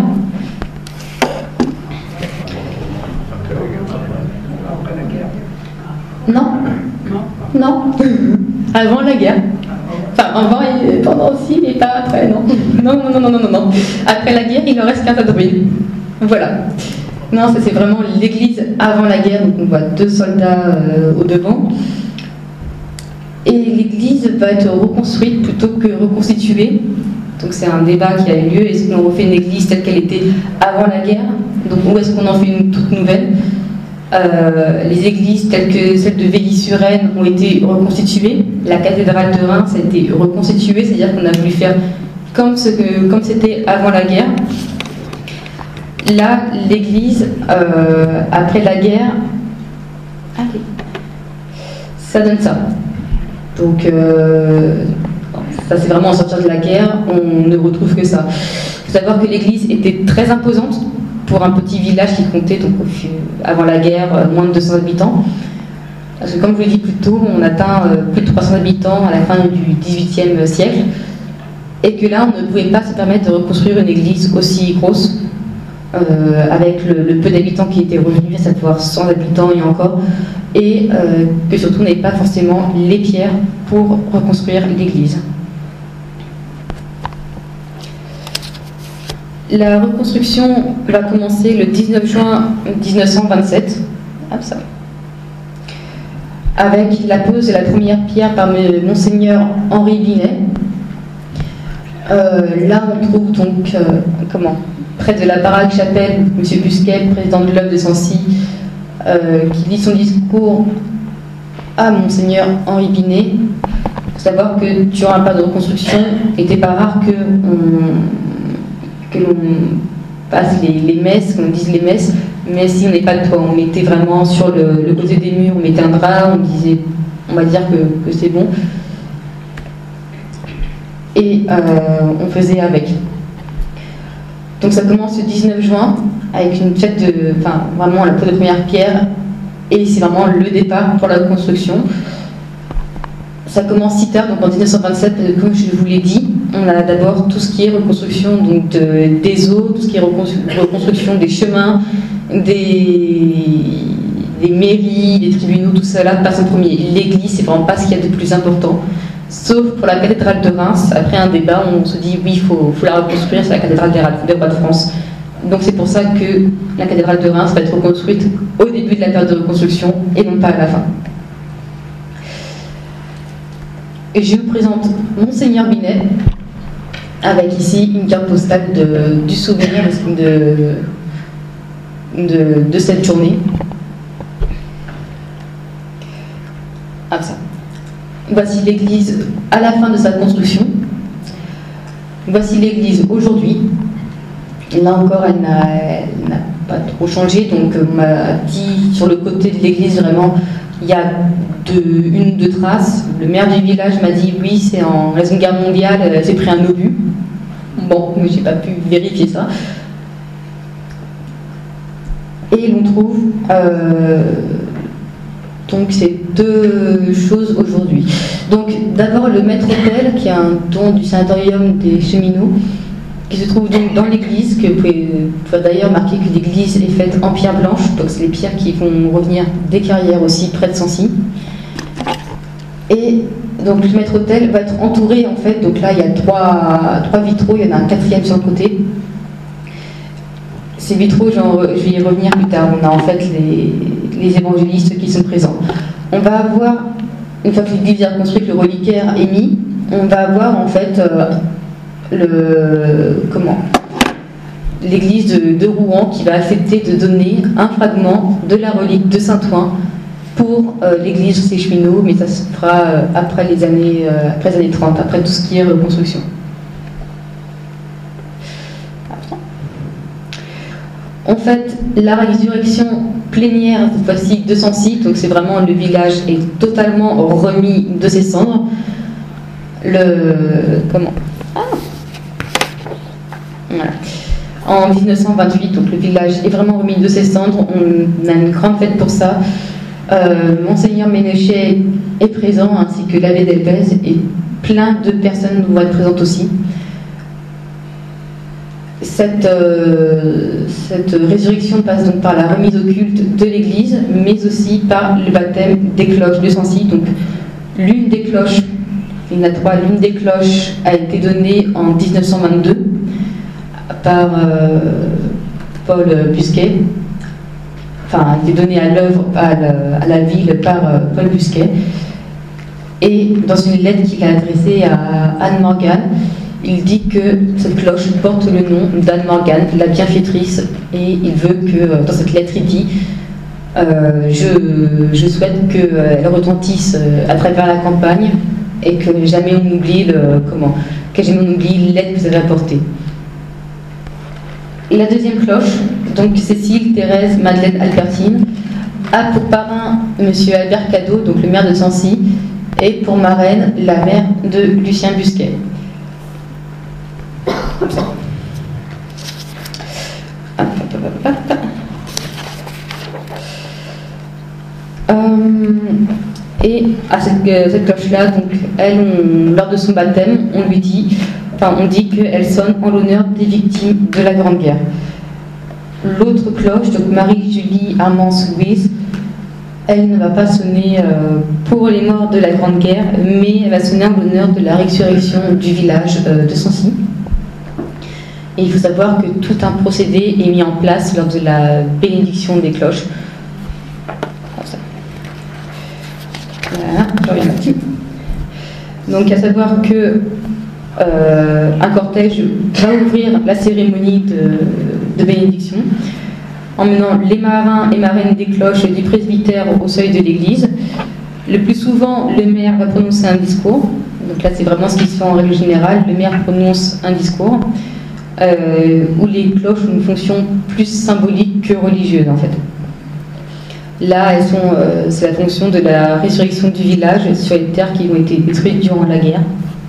Non, non, avant la guerre. Enfin, avant et pendant aussi, mais pas après, non. Non. Après la guerre, il ne reste qu'un tas de ruines. Voilà. Non, ça c'est vraiment l'église avant la guerre, donc on voit 2 soldats au devant. Et l'église va être reconstruite plutôt que reconstituée. Donc c'est un débat qui a eu lieu. Est-ce qu'on refait une église telle qu'elle était avant la guerre, donc, ou est-ce qu'on en fait une toute nouvelle? Les églises telles que celle de Vélizy-sur-Aisne ont été reconstituées. La cathédrale de Reims a été reconstituée, c'est-à-dire qu'on a voulu faire comme c'était avant la guerre. Là, l'église, après la guerre, allez, ça donne ça. Donc, ça c'est vraiment en sortir de la guerre, on ne retrouve que ça. Il faut savoir que l'église était très imposante pour un petit village qui comptait, donc, avant la guerre, moins de 200 habitants. Parce que comme je vous l'ai dit plus tôt, on atteint plus de 300 habitants à la fin du XVIIIe siècle. Et que là, on ne pouvait pas se permettre de reconstruire une église aussi grosse, avec le peu d'habitants qui étaient revenus, à savoir 100 habitants et encore, et que surtout on n'avait pas forcément les pierres pour reconstruire l'église. La reconstruction va commencer le 19 juin 1927, avec la pose de la première pierre par Monseigneur Henri Binet. Là, on trouve donc, près de la baraque chapelle, M. Busquet, président de l'œuvre de Sancy, qui lit son discours à Monseigneur Henri Binet. Il faut savoir que durant la période de reconstruction, il n'était pas rare que l'on passe les messes, qu'on dise les messes, mais si on n'est pas de toit, on mettait vraiment sur le côté des murs, on mettait un drap, on va dire que c'est bon. Et on faisait avec. Donc ça commence le 19 juin avec une fête vraiment la pose de première pierre, et c'est vraiment le départ pour la reconstruction. Ça commence si tard, donc en 1927, comme je vous l'ai dit, on a d'abord tout ce qui est reconstruction donc des eaux, tout ce qui est reconstruction des chemins, des mairies, des tribunaux, tout cela passe en premier. L'église, c'est vraiment pas ce qu'il y a de plus important. Sauf pour la cathédrale de Reims, après un débat, on se dit oui, il faut la reconstruire, c'est la cathédrale des rois de France. Donc c'est pour ça que la cathédrale de Reims va être reconstruite au début de la période de reconstruction et non pas à la fin. Et je vous présente Monseigneur Binet, avec ici une carte postale du souvenir de cette journée. Ah, ça. Voici l'église à la fin de sa construction. Voici l'église aujourd'hui. Là encore, elle n'a pas trop changé. Donc, on m'a dit sur le côté de l'église, vraiment, il y a une ou deux traces. Le maire du village m'a dit oui, c'est en raison de guerre mondiale, elle s'est pris un obus. Bon, mais j'ai pas pu vérifier ça. Et l'on trouve donc ces deux choses aujourd'hui. Donc d'abord le maître-autel, qui est un don du sanatorium des cheminots, qui se trouve donc dans l'église, que vous pouvez d'ailleurs marquer que l'église est faite en pierre blanche, donc c'est les pierres qui vont revenir des carrières aussi près de Sancy. Et donc le maître-autel va être entouré en fait, donc là il y a trois vitraux, il y en a un quatrième sur le côté. Ces vitraux, je vais y revenir plus tard, on a en fait les évangélistes qui sont présents. On va avoir, une fois que l'église est reconstruite, le reliquaire est mis, on va avoir en fait l'église de Rouen qui va accepter de donner un fragment de la relique de Saint-Ouen pour l'église des cheminots, mais ça se fera après les années 30, après tout ce qui est reconstruction. En fait, la résurrection plénière, cette fois-ci de Sancy, donc c'est vraiment le village est totalement remis de ses cendres. Voilà. En 1928, donc le village est vraiment remis de ses cendres. On a une grande fête pour ça. Monseigneur Ménochet est présent, ainsi que l'abbé Delpez, et plein de personnes vont être présentes aussi. Cette résurrection passe donc par la remise au culte de l'église, mais aussi par le baptême des cloches de Sancy. Donc l'une des cloches, il y en a trois, l'une des cloches a été donnée en 1922 par Paul Busquet enfin, été donné à l'œuvre, à la ville par Paul Busquet. Et dans une lettre qu'il a adressée à Anne Morgan, il dit que cette cloche porte le nom d'Anne Morgan, la bienfaitrice, et il veut que, dans cette lettre, il dit je souhaite qu'elle retentisse à travers la campagne et que jamais on oublie l'aide que vous avez apportée. La deuxième cloche, donc Cécile, Thérèse, Madeleine, Albertine, a pour parrain M. Albert Cadeau, donc le maire de Sancy, et pour marraine la mère de Lucien Busquet. Et à cette cloche-là, donc, lors de son baptême, on dit qu'elle sonne en l'honneur des victimes de la Grande Guerre. L'autre cloche, donc Marie-Julie Armance Louise, elle ne va pas sonner pour les morts de la Grande Guerre, mais elle va sonner en l'honneur de la résurrection du village de Sancy. Et il faut savoir que tout un procédé est mis en place lors de la bénédiction des cloches. Voilà, je reviens là-dessus. Donc à savoir que un cortège va ouvrir la cérémonie de bénédiction en menant les marins et marraines des cloches du presbytère au seuil de l'église. Le plus souvent, le maire va prononcer un discours. Donc là, c'est vraiment ce qui se fait en règle générale. Le maire prononce un discours où les cloches ont une fonction plus symbolique que religieuse, en fait. Là, c'est la fonction de la résurrection du village sur les terres qui ont été détruites durant la guerre.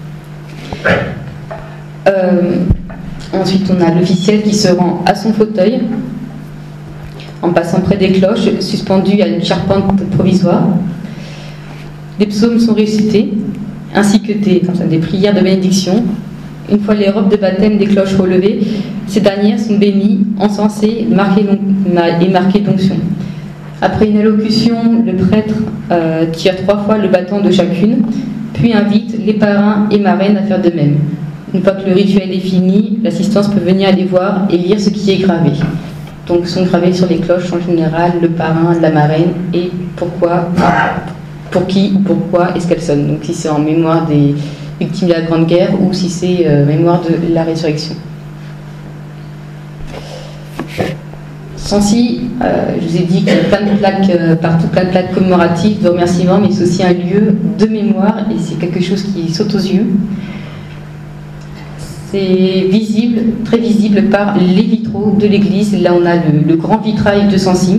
Ensuite, on a l'officiel qui se rend à son fauteuil en passant près des cloches suspendues à une charpente provisoire. Des psaumes sont récités, ainsi que des prières de bénédiction. Une fois les robes de baptême des cloches relevées, ces dernières sont bénies, encensées et marquées d'onction. Après une allocution, le prêtre tire 3 fois le bâton de chacune, puis invite les parrains et marraines à faire de même. Une fois que le rituel est fini, l'assistance peut venir les voir et lire ce qui est gravé. Donc sont gravés sur les cloches en général le parrain, la marraine et pourquoi, pour qui ou pourquoi est-ce qu'elles sonnent. Donc si c'est en mémoire des victimes de la Grande Guerre ou si c'est mémoire de la résurrection. Sancy, je vous ai dit qu'il y a plein de plaques partout, plein de plaques commémoratives, de remerciements, mais c'est aussi un lieu de mémoire et c'est quelque chose qui saute aux yeux. C'est visible, très visible par les vitraux de l'église. Là, on a le grand vitrail de Sancy.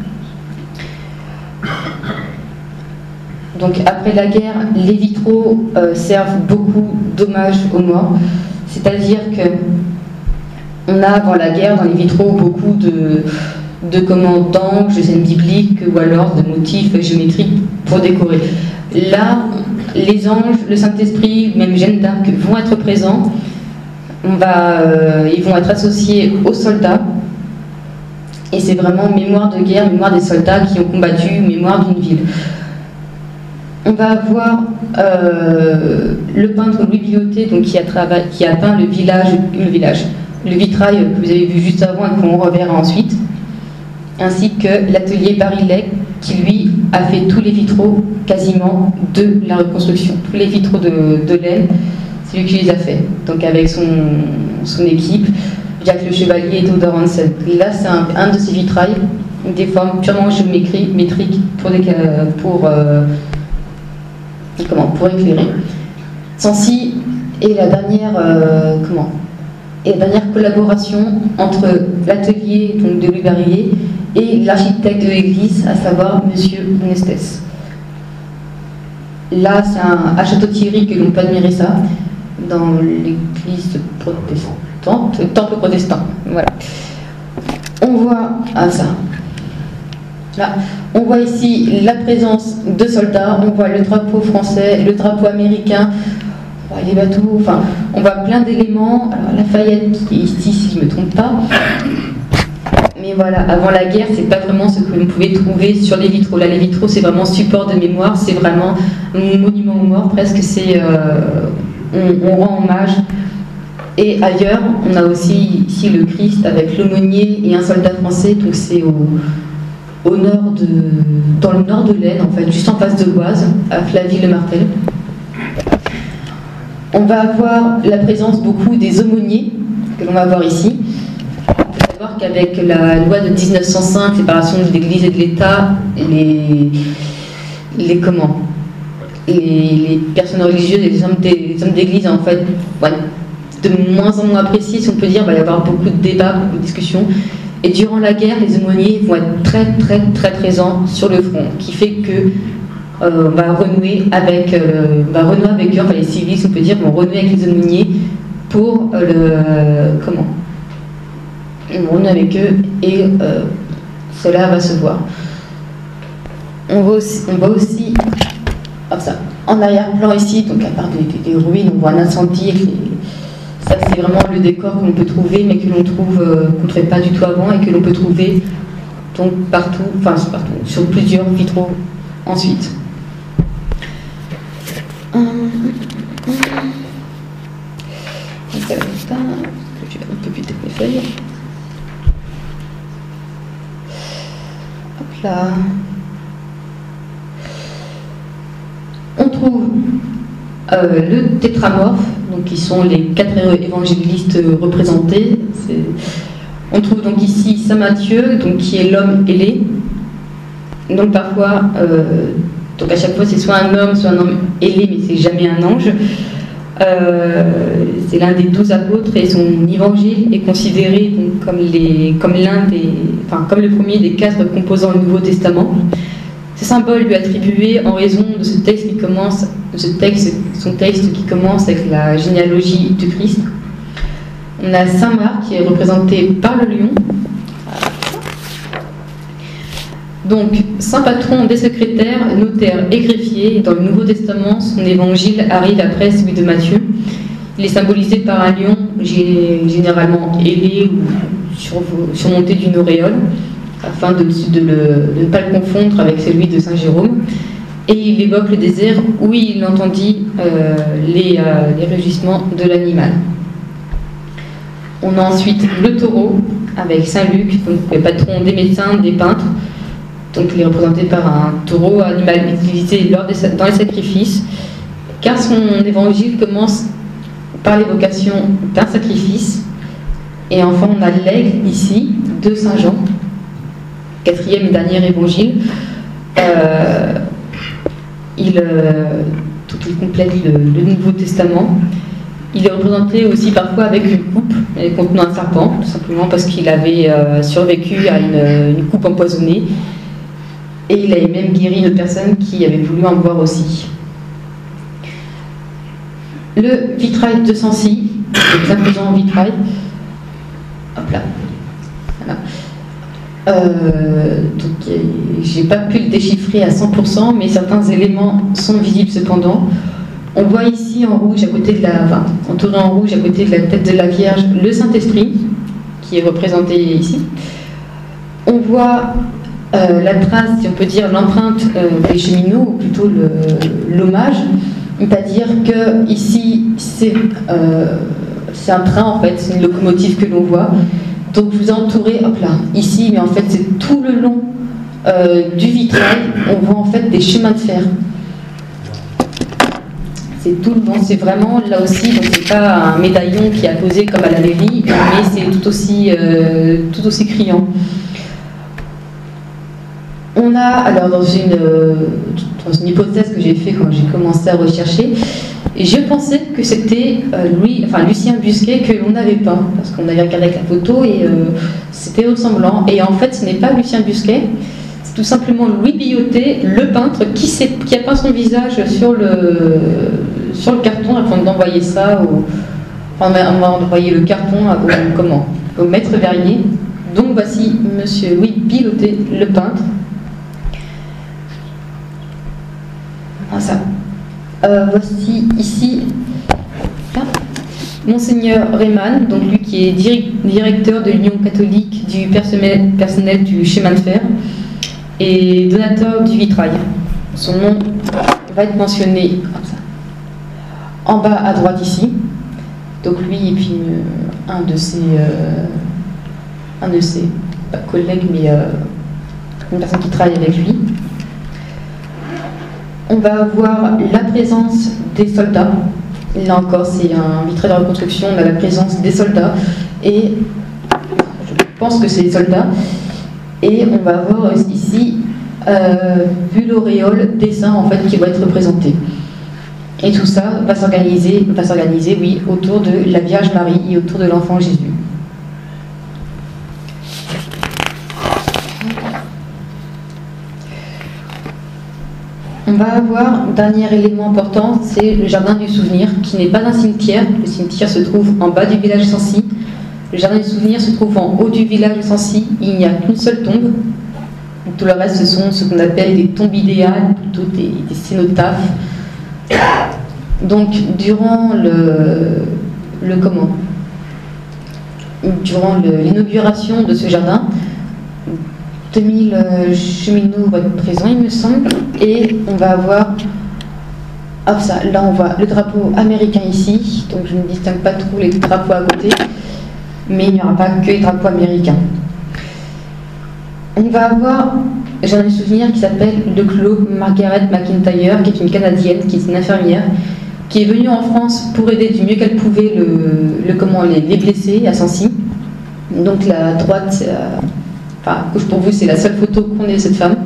Donc, après la guerre, les vitraux servent beaucoup d'hommages aux morts. C'est-à-dire que on a, avant la guerre, dans les vitraux, beaucoup de d'anges, de scènes bibliques ou alors de motifs géométriques pour décorer. Là, les anges, le Saint-Esprit, même Jeanne d'Arc vont être présents. Ils vont être associés aux soldats. Et c'est vraiment mémoire de guerre, mémoire des soldats qui ont combattu, mémoire d'une ville. On va avoir le peintre Louis Billotet, donc, qui a peint le vitrail que vous avez vu juste avant et qu'on reverra ensuite, ainsi que l'atelier Barillet, qui lui a fait tous les vitraux quasiment de la reconstruction. Tous les vitraux de laine, c'est lui qui les a fait, donc avec son équipe, Jacques Le Chevalier et Théodore Hansen. Et là, c'est un de ces vitrails, des formes purement géométriques pour éclairer. Sancy est la dernière collaboration entre l'atelier de Louis Barillet et l'architecte de l'église, à savoir Monsieur Nestes. Là, c'est à Château-Thierry que l'on peut admirer ça, dans l'église protestante, le temple protestant. Voilà. On voit ça. Là, on voit ici la présence de soldats, on voit le drapeau français, le drapeau américain, on voit les bateaux, enfin, on voit plein d'éléments. Alors Lafayette qui est ici, si je ne me trompe pas. Mais voilà, avant la guerre, c'est pas vraiment ce que vous pouvez trouver sur les vitraux. Là, les vitraux, c'est vraiment support de mémoire, c'est vraiment un monument aux morts, presque. On rend hommage. Et ailleurs, on a aussi ici le Christ avec l'aumônier et un soldat français, donc c'est au dans le nord de l'Aisne, en fait, juste en face de l'Oise, à Flaville-le-Martel. On va avoir la présence beaucoup des aumôniers, que l'on va voir ici. Il faut savoir qu'avec la loi de 1905, séparation de l'Église et de l'État, les personnes religieuses et les hommes d'église, en fait, de moins en moins appréciés, si on peut dire. Il va y avoir beaucoup de débats, beaucoup de discussions. Et durant la guerre, les aumôniers vont être très, très, très présents sur le front, qui fait que on va renouer avec eux, enfin les civils, si on peut dire, vont renouer avec les aumôniers pour on va renouer avec eux et cela va se voir. On voit aussi en arrière-plan ici, donc à part des ruines, on voit un incendie. Ça, c'est vraiment le décor que l'on peut trouver, mais que l'on ne trouvait pas du tout avant et que l'on peut trouver donc partout, sur plusieurs vitraux ensuite. Je vais un peu plus de mes feuilles. Hop là. On trouve le tétramorphe, donc qui sont les 4 évangélistes représentés. On trouve donc ici Saint Matthieu, donc qui est l'homme ailé. Donc parfois, donc à chaque fois c'est soit un homme ailé, mais c'est jamais un ange. C'est l'un des 12 apôtres et son évangile est considéré donc, comme le premier des 4 composants du Nouveau Testament. Ce symbole lui est attribué en raison de son texte qui commence avec la généalogie du Christ. On a Saint Marc qui est représenté par le lion. Donc, saint patron des secrétaires, notaires et greffiers. Dans le Nouveau Testament, son évangile arrive après celui de Matthieu. Il est symbolisé par un lion généralement ailé ou surmonté d'une auréole, afin de ne pas le confondre avec celui de Saint Jérôme. Et il évoque le désert où il entendit les rugissements de l'animal. On a ensuite le taureau avec Saint Luc, donc le patron des médecins, des peintres. Donc il est représenté par un taureau, animal utilisé dans les sacrifices, car son évangile commence par l'évocation d'un sacrifice. Et enfin on a l'aigle ici de Saint Jean, 4e et dernier évangile. Il complète le Nouveau Testament. Il est représenté aussi parfois avec une coupe contenant un serpent, tout simplement parce qu'il avait survécu à une coupe empoisonnée. Et il avait même guéri une personne qui avait voulu en boire aussi. Le vitrail de Sancy, le imposant vitrail. Hop là. Voilà. Donc, j'ai pas pu le déchiffrer à 100%, mais certains éléments sont visibles cependant. On voit ici en rouge, entouré en rouge à côté de la tête de la Vierge, le Saint-Esprit, qui est représenté ici. On voit la trace, si on peut dire, l'empreinte des cheminots, ou plutôt l'hommage, c'est-à-dire que ici c'est un train en fait, c'est une locomotive que l'on voit. Donc vous entourez, hop là, ici, mais en fait c'est tout le long du vitrail, on voit en fait des chemins de fer. C'est tout le long, c'est vraiment là aussi, donc c'est pas un médaillon qui est apposé comme à la mairie, mais c'est tout aussi criant. On a, alors dans une hypothèse que j'ai faite quand j'ai commencé à rechercher, je pensais que c'était Lucien Busquet que l'on avait peint, parce qu'on avait regardé avec la photo et c'était ressemblant. Et en fait, ce n'est pas Lucien Busquet, c'est tout simplement Louis Billotet, le peintre, qui a peint son visage sur le carton afin d'envoyer ça on va envoyer le carton au maître verrier. Donc voici Monsieur Louis Billotet, le peintre. Voici ici Monseigneur Reymann, donc lui qui est directeur de l'Union catholique du personnel du chemin de fer et donateur du vitrail. Son nom va être mentionné en bas à droite ici. Donc lui et puis un de ses pas collègues mais une personne qui travaille avec lui. On va avoir la présence des soldats. Là encore, c'est un vitrail de reconstruction, on a la présence des soldats, et je pense que c'est des soldats. Et on va avoir ici, vu l'auréole, dessin en fait qui va être représenté. Et tout ça va s'organiser, oui, autour de la Vierge Marie et autour de l'enfant Jésus. On va avoir un dernier élément important, c'est le jardin du souvenir, qui n'est pas un cimetière. Le cimetière se trouve en bas du village de Sancy. Le jardin du souvenir se trouve en haut du village de Sancy. Il n'y a qu'une seule tombe. Tout le reste, ce sont ce qu'on appelle des tombes idéales, plutôt des cénotaphes. Donc, durant l'inauguration de ce jardin, 2000 cheminots vont être présents, il me semble, et on va avoir, là on voit le drapeau américain ici, donc je ne distingue pas trop les drapeaux à côté, mais il n'y aura pas que les drapeaux américains. On va avoir un jardin du souvenir qui s'appelle le Clos Margaret McIntyre, qui est une Canadienne, qui est une infirmière, qui est venue en France pour aider du mieux qu'elle pouvait les blessés à Sancy. Donc la droite, à gauche pour vous, c'est la seule photo qu'on ait de cette femme,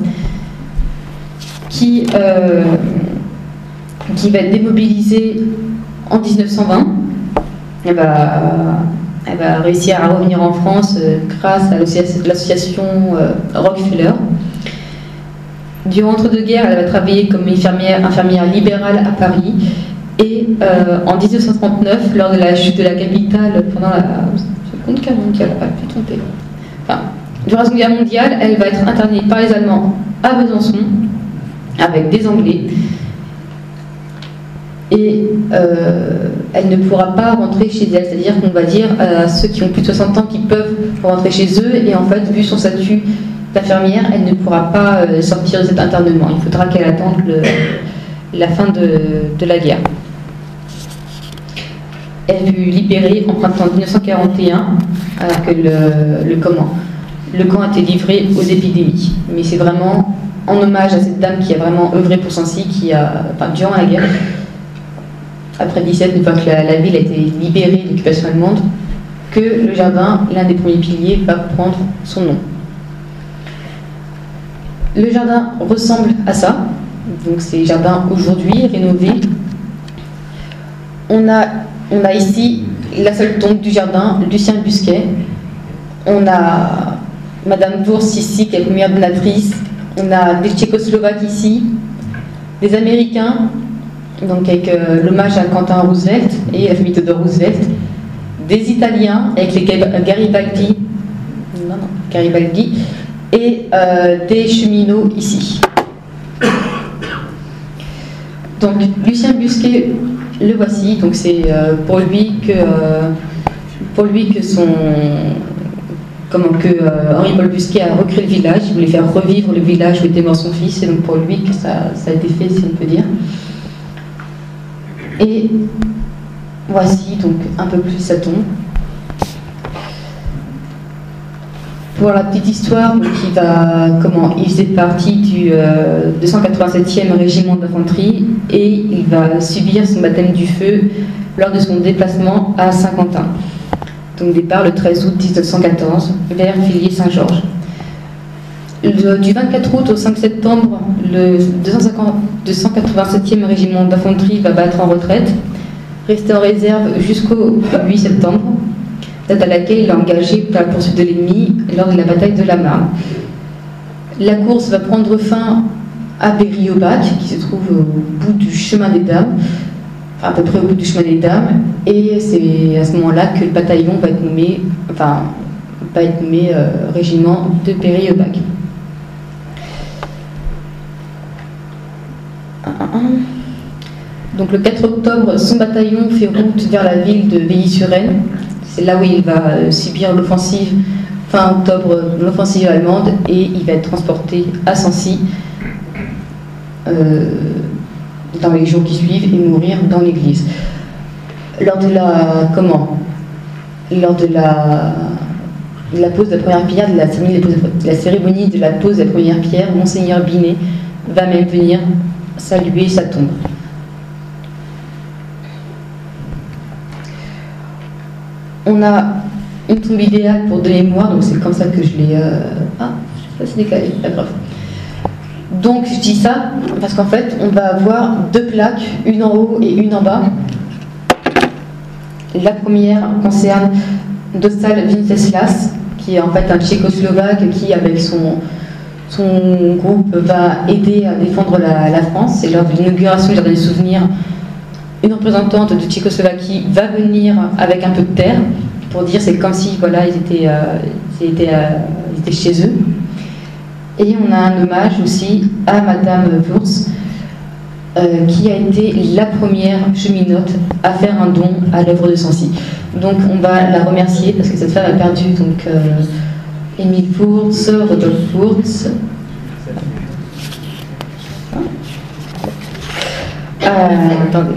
qui va être démobilisée en 1920. Elle va réussir à revenir en France grâce à l'association Rockefeller. Durant l'entre-deux-guerres, elle va travailler comme infirmière libérale à Paris. Et en 1939, lors de la chute de la capitale pendant la Seconde Guerre mondiale, pas pu tromper. Durant la Seconde Guerre mondiale, elle va être internée par les Allemands à Besançon avec des Anglais. Et elle ne pourra pas rentrer chez elle, c'est-à-dire qu'on va dire à ceux qui ont plus de 60 ans qui peuvent rentrer chez eux, et en fait, vu son statut d'infirmière, elle ne pourra pas sortir de cet internement. Il faudra qu'elle attende la fin de la guerre. Elle fut libérée en printemps 1941, alors que le camp a été livré aux épidémies. Mais c'est vraiment en hommage à cette dame qui a vraiment œuvré pour Sancy, durant la guerre. Après 17, une fois que la ville a été libérée de l'occupation allemande, que le jardin, l'un des premiers piliers, va prendre son nom. Le jardin ressemble à ça. Donc c'est le jardin aujourd'hui rénové. On a ici la seule tombe du jardin, Lucien Busquet. On a Madame Bourse ici, qui est la première donatrice. On a des Tchécoslovaques ici, des Américains, donc avec l'hommage à Quentin Roosevelt et la famille de Roosevelt, des Italiens avec les Garibaldi, et des cheminots ici. Donc Lucien Busquet, le voici. Donc c'est pour lui que Henri-Paul Busquet a recréé le village. Il voulait faire revivre le village où était mort son fils, et donc pour lui que ça a été fait, si on peut dire. Et voici donc un peu plus sa tombe. Pour la petite histoire, il faisait partie du 287e régiment d'infanterie, et il va subir son baptême du feu lors de son déplacement à Saint-Quentin. Donc départ le 13 août 1914 vers Villiers-Saint-Georges. Du 24 août au 5 septembre, le 287e régiment d'infanterie va battre en retraite, rester en réserve jusqu'au 8 septembre, date à laquelle il est engagé pour la poursuite de l'ennemi lors de la bataille de la Marne. La course va prendre fin à Berry-au-Bac, qui se trouve au bout du chemin des Dames, à peu près au bout du chemin des Dames, et c'est à ce moment-là que le bataillon va être nommé, régiment de Berry-au-Bac. Donc le 4 octobre, son bataillon fait route vers la ville de Villy-sur-Aisne. C'est là où il va subir l'offensive, fin octobre, l'offensive allemande, et il va être transporté à Sancy dans les jours qui suivent et mourir dans l'église. Lors de la pose de la première pierre, de la cérémonie de la pose de la première pierre, Monseigneur Binet va même venir saluer sa tombe. On a une tombe idéale pour de mémoire, donc c'est comme ça que je l'ai... Ah, je sais pas si c'est décalé, pas grave. Donc je dis ça parce qu'en fait on va avoir deux plaques, une en haut et une en bas. La première concerne Dostal Vinceslas, qui est en fait un Tchécoslovaque qui, avec son groupe, va aider à défendre la France. Et lors de l'inauguration du Jardin des Souvenirs, une représentante de Tchécoslovaquie va venir avec un peu de terre pour dire c'est comme si voilà, ils étaient chez eux. Et on a un hommage aussi à Madame Wurz, qui a été la première cheminote à faire un don à l'œuvre de Sancy. Donc on va la remercier parce que cette femme a perdu donc Émile Wurz, Rodolphe Wurz. Attendez.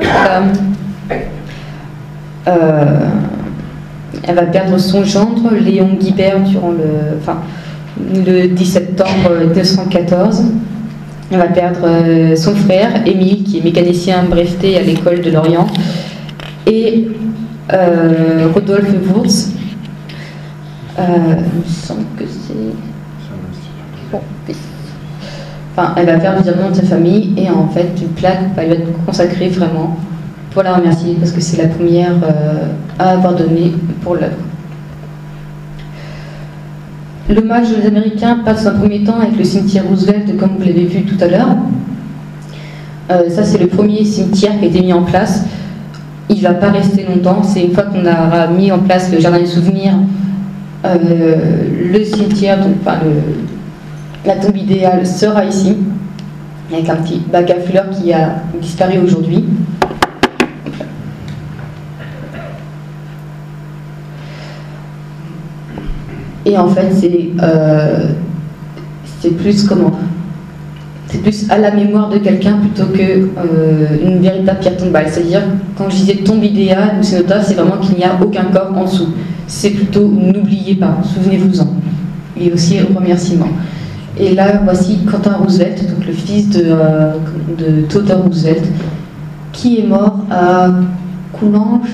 Elle va perdre son gendre, Léon Guibert, durant le 10 septembre 1914. Elle va perdre son frère, Émile, qui est mécanicien breveté à l'école de Lorient, et Rodolphe Wurz. Il me semble que c'est... Bon, enfin, elle va perdre le nom de sa famille, et en fait, une plaque va lui être consacrée vraiment pour la remercier, parce que c'est la première à avoir donné pour l'œuvre. L'hommage aux Américains passe en premier temps avec le cimetière Roosevelt, comme vous l'avez vu tout à l'heure. Ça, c'est le premier cimetière qui a été mis en place. Il ne va pas rester longtemps. C'est une fois qu'on aura mis en place le Jardin des Souvenirs, le cimetière, donc, enfin, la tombe idéale sera ici, avec un petit bac à fleurs qui a disparu aujourd'hui. Et en fait, c'est plus comment? C'est plus à la mémoire de quelqu'un plutôt qu'une véritable pierre tombale. C'est-à-dire, quand je disais tombe idéale ou cénotaphe, c'est vraiment qu'il n'y a aucun corps en dessous. C'est plutôt n'oubliez pas, souvenez-vous-en. Et aussi remerciement. Et là, voici Quentin Roosevelt, donc le fils de Theodore Roosevelt, qui est mort à Coulanges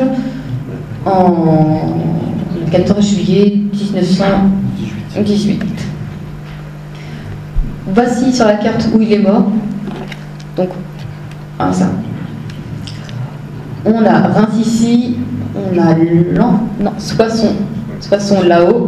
le 14 juillet 1918. Voici sur la carte où il est mort. Donc, ça. On a Reims ici, on a Soissons là-haut,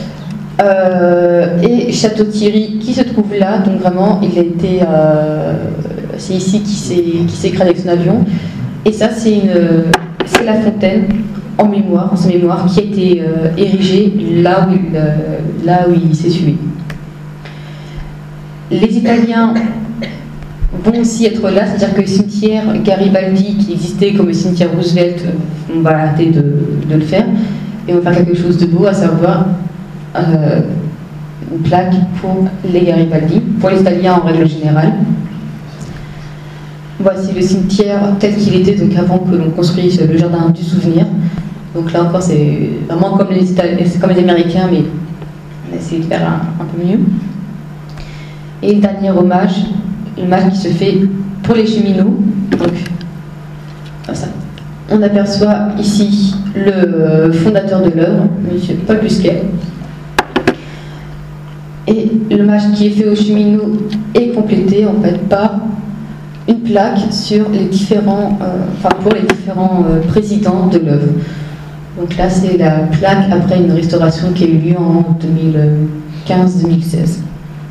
et Château-Thierry qui se trouve là. Donc vraiment, il a été, c'est ici qu'il s'est écrasé avec son avion. Et ça, c'est la fontaine en sa mémoire, qui a été érigée là où il s'est tué. Les Italiens vont aussi être là, c'est-à-dire que le cimetière Garibaldi, qui existait comme le cimetière Roosevelt, on va arrêter de le faire, et on va faire quelque chose de beau, à savoir une plaque pour les Garibaldi, pour les Italiens en règle générale. Voici le cimetière tel qu'il était donc avant que l'on construise le jardin du souvenir. Donc là encore, c'est vraiment comme les Américains, mais on a essayé de faire un peu mieux. Et le dernier hommage qui se fait pour les cheminots. Donc, ça. On aperçoit ici le fondateur de l'œuvre, M. Paul Busquet. Et l'hommage qui est fait aux cheminots est complété en fait par une plaque sur les différents, pour les différents présidents de l'œuvre. Donc là, c'est la plaque après une restauration qui a eu lieu en 2015-2016.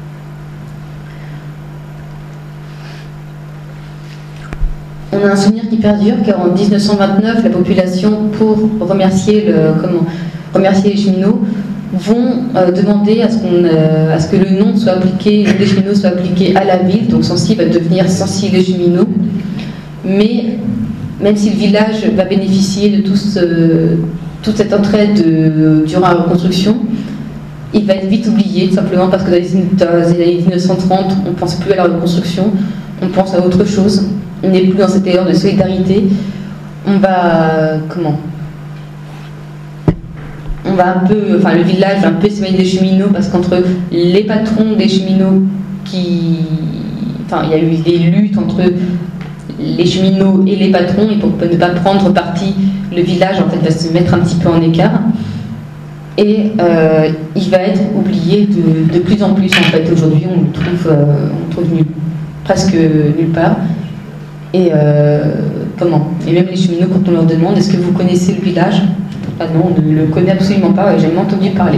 On a un souvenir qui perdure, car en 1929, la population, pour remercier les cheminots, vont demander à ce que le nom soit appliqué, le nom des cheminots soit appliqué à la ville. Donc Sancy va devenir Sancy-les-Cheminots. Mais même si le village va bénéficier de toute cette entraide durant la reconstruction, il va être vite oublié, tout simplement parce que dans les années 1930, on ne pense plus à la reconstruction, on pense à autre chose. On n'est plus dans cette ère de solidarité. On va... on va un peu, enfin le village va un peu s'éloigner des cheminots parce qu'entre les patrons des cheminots il y a eu des luttes entre les cheminots et les patrons, et pour ne pas prendre parti, le village en fait va se mettre un petit peu en écart et il va être oublié de plus en plus en fait. Aujourd'hui on le trouve presque nulle part. Et et même les cheminots, quand on leur demande est-ce que vous connaissez le village, ah non, on ne le connaît absolument pas, j'ai jamais entendu parler.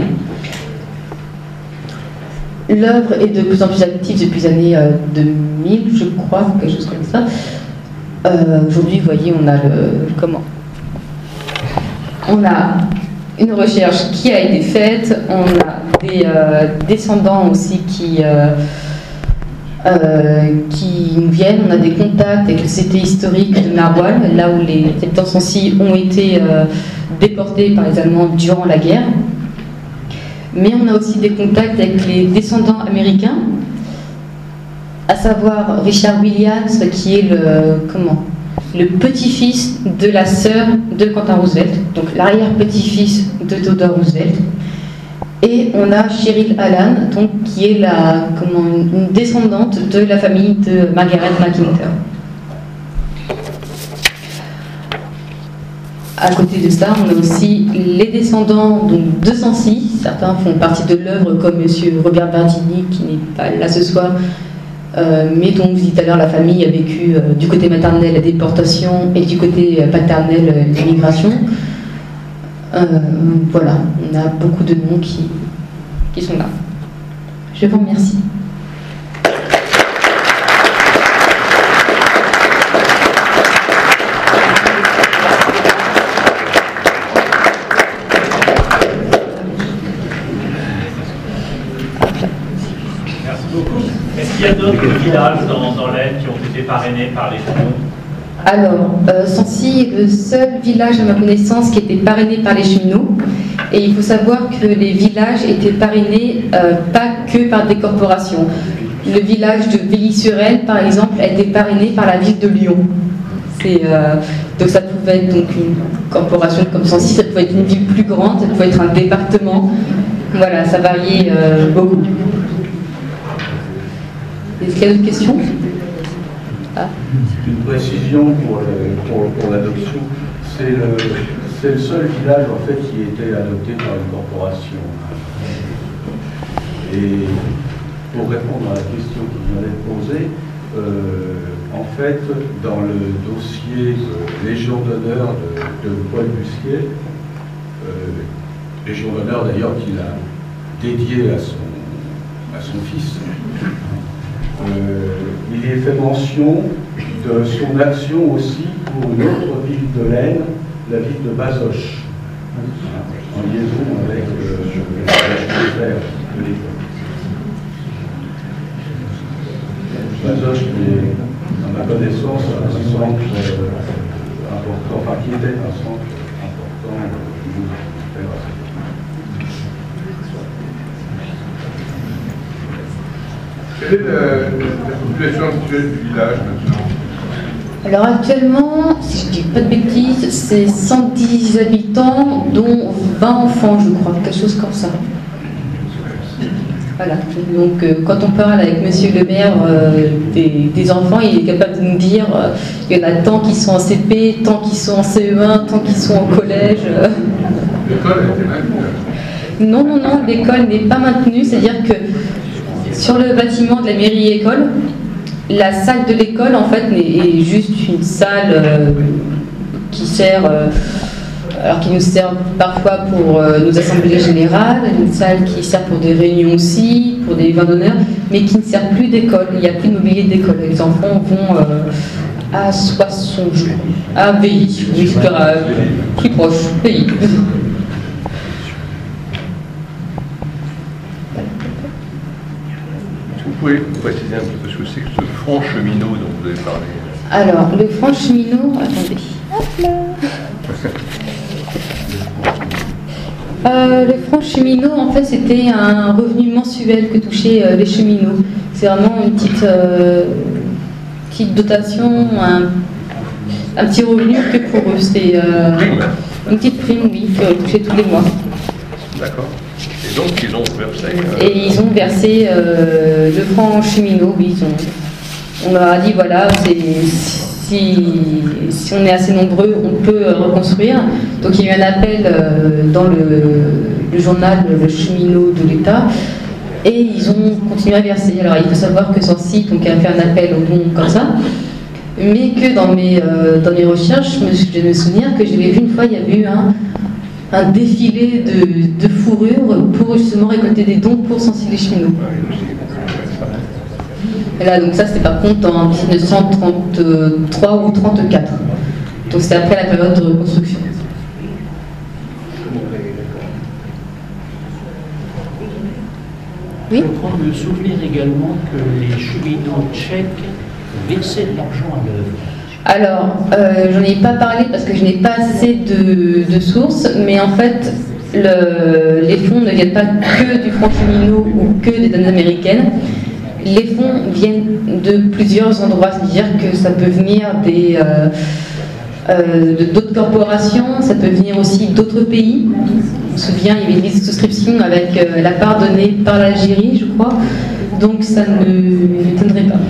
L'œuvre est de plus en plus active depuis les années 2000, je crois, quelque chose comme ça. Aujourd'hui, vous voyez, on a une recherche qui a été faite, on a des descendants aussi qui nous viennent, on a des contacts avec le CT historique de Narwal, là où les habitants Sancy ont été déportés par les Allemands durant la guerre. Mais on a aussi des contacts avec les descendants américains, à savoir Richard Williams, qui est le petit-fils de la sœur de Quentin Roosevelt, donc l'arrière-petit-fils de Theodore Roosevelt. Et on a Cheryl Allan, donc, qui est une descendante de la famille de Margaret McIntyre. À côté de ça, on a aussi les descendants donc, de Sancy. Certains font partie de l'œuvre, comme M. Robert Bardini, qui n'est pas là ce soir, mais dont vous dites tout à l'heure, la famille a vécu du côté maternel la déportation et du côté paternel l'immigration. Voilà, on a beaucoup de noms qui sont là. Je vous remercie. Merci beaucoup. Est-ce qu'il y a d'autres villages dans l'Aisne qui ont été parrainés par les cheminots? Alors, Sancy est le seul village à ma connaissance qui était parrainé par les cheminots. Et il faut savoir que les villages étaient parrainés pas que par des corporations. Le village de Villy-sur-Aisne, par exemple, a été parrainé par la ville de Lyon. Donc ça pouvait être donc une corporation comme Sancy, ça pouvait être une ville plus grande, ça pouvait être un département. Voilà, ça variait beaucoup. Est-ce qu'il y a d'autres questions? Une précision pour l'adoption. C'est le seul village en fait qui était adopté par une corporation. Et pour répondre à la question qui vient d'être posée, en fait, dans le dossier Légion d'honneur de Paul Busquier, Légion d'honneur d'ailleurs qu'il a dédié à son fils, il est fait mention de son action aussi pour une autre ville de l'Aisne, la ville de Bazoches, en liaison avec la militaire de l'époque. Bazoches est, à ma connaissance, un centre important, enfin qui était un centre important au niveau militaire. Quelle est la population actuelle du village maintenant? Alors actuellement, si je ne dis pas de bêtises, c'est 110 habitants, dont 20 enfants, je crois, quelque chose comme ça. Voilà. Donc quand on parle avec Monsieur le maire des enfants, il est capable de nous dire qu'il y en a tant qui sont en CP, tant qui sont en CE1, tant qui sont en collège. L'école a été maintenue? Non, l'école n'est pas maintenue, c'est-à-dire que sur le bâtiment de la mairie-école, la salle de l'école, en fait, est juste une salle qui sert, alors qui nous sert parfois pour nos assemblées générales, une salle qui sert pour des réunions aussi, pour des vins d'honneur, mais qui ne sert plus d'école. Il n'y a plus de mobilier d'école. Les enfants vont à 60 jours, à VI, plus proche, VI. Vous pouvez préciser un petit peu ce que c'est que ce front cheminot dont vous avez parlé? Alors, le front cheminot, attendez. Le front cheminot, en fait, c'était un revenu mensuel que touchaient les cheminots. C'est vraiment une petite dotation, un petit revenu que pour eux. C'est une petite prime, oui, que touchait tous les mois. D'accord. Et donc, ils ont versé... Et ils ont versé le franc cheminot, oui. On leur a dit, voilà, si on est assez nombreux, on peut reconstruire. Donc il y a eu un appel dans le journal Le Cheminot de l'État, et ils ont continué à verser. Alors il faut savoir que sur le site, on a fait un appel au don comme ça, mais que dans mes recherches, je me souviens que j'avais vu une fois, il y avait eu un défilé de fourrure pour justement récolter des dons pour Sancy les Cheminots. Et là, donc ça, c'était par contre en 1933 ou 1934. Donc c'était après la période de reconstruction. Oui. Je crois me souvenir également que les cheminots tchèques versaient de l'argent à l'œuvre. Alors, j'en ai pas parlé parce que je n'ai pas assez de sources, mais en fait, les fonds ne viennent pas que du franc cheminot ou que des données américaines. Les fonds viennent de plusieurs endroits, c'est-à-dire que ça peut venir d'autres corporations, ça peut venir aussi d'autres pays. On se souvient, il y avait une liste de souscription avec la part donnée par l'Algérie, je crois, donc ça ne m'étonnerait pas.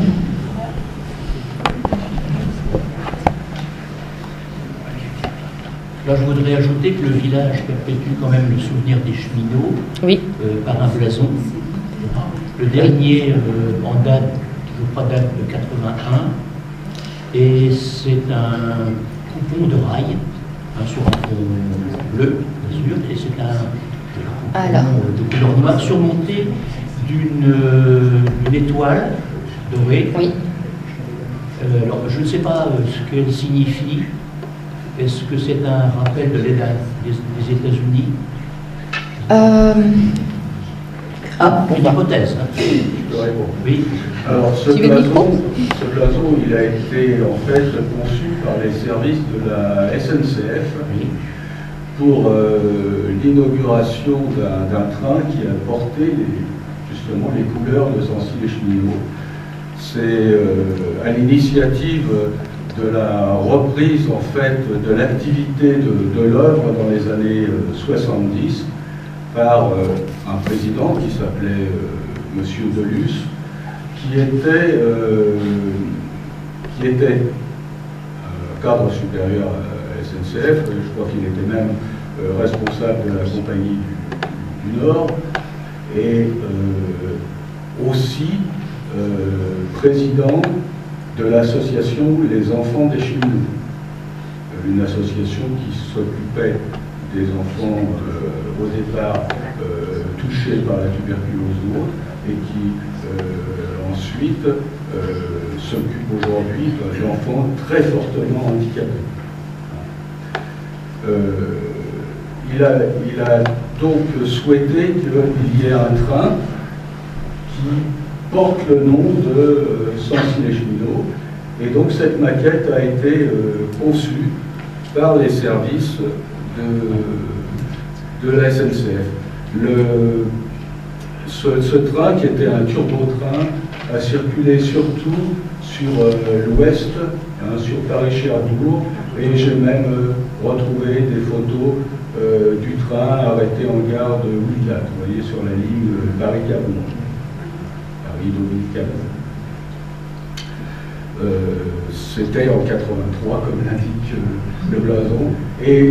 Là, je voudrais ajouter que le village perpétue quand même le souvenir des cheminots, oui. Par un blason. Le dernier en date, je crois, date de 81, et c'est un coupon de rail sur un fond bleu, bien sûr, et c'est un coupon de couleur noire surmonté d'une étoile dorée. Oui. Alors, je ne sais pas ce qu'elle signifie. Est-ce que c'est un rappel de l'aide des États-Unis? Une hypothèse. Hein. Je peux répondre. Oui. Alors, ce blason, il a été en fait conçu par les services de la SNCF pour l'inauguration d'un train qui a porté justement les couleurs de Sancy les Cheminots. C'est à l'initiative de la reprise en fait de l'activité de l'œuvre dans les années 70 par un président qui s'appelait Monsieur Delus, qui était cadre supérieur à la SNCF, je crois qu'il était même responsable de la Compagnie du Nord, et aussi président de l'association Les Enfants des Cheminots, une association qui s'occupait des enfants au départ touchés par la tuberculose ou autre, et qui ensuite s'occupe aujourd'hui d'enfants très fortement handicapés. Il a donc souhaité qu'il y ait un train qui porte le nom de Sancy les Cheminots, et donc cette maquette a été conçue par les services de la SNCF. Ce train, qui était un turbo-train, a circulé surtout sur l'ouest, sur Paris-Cherbourg, et j'ai même retrouvé des photos du train arrêté en gare de Ouigat, vous voyez, sur la ligne Paris-Cabon. C'était en 83, comme l'indique le blason, et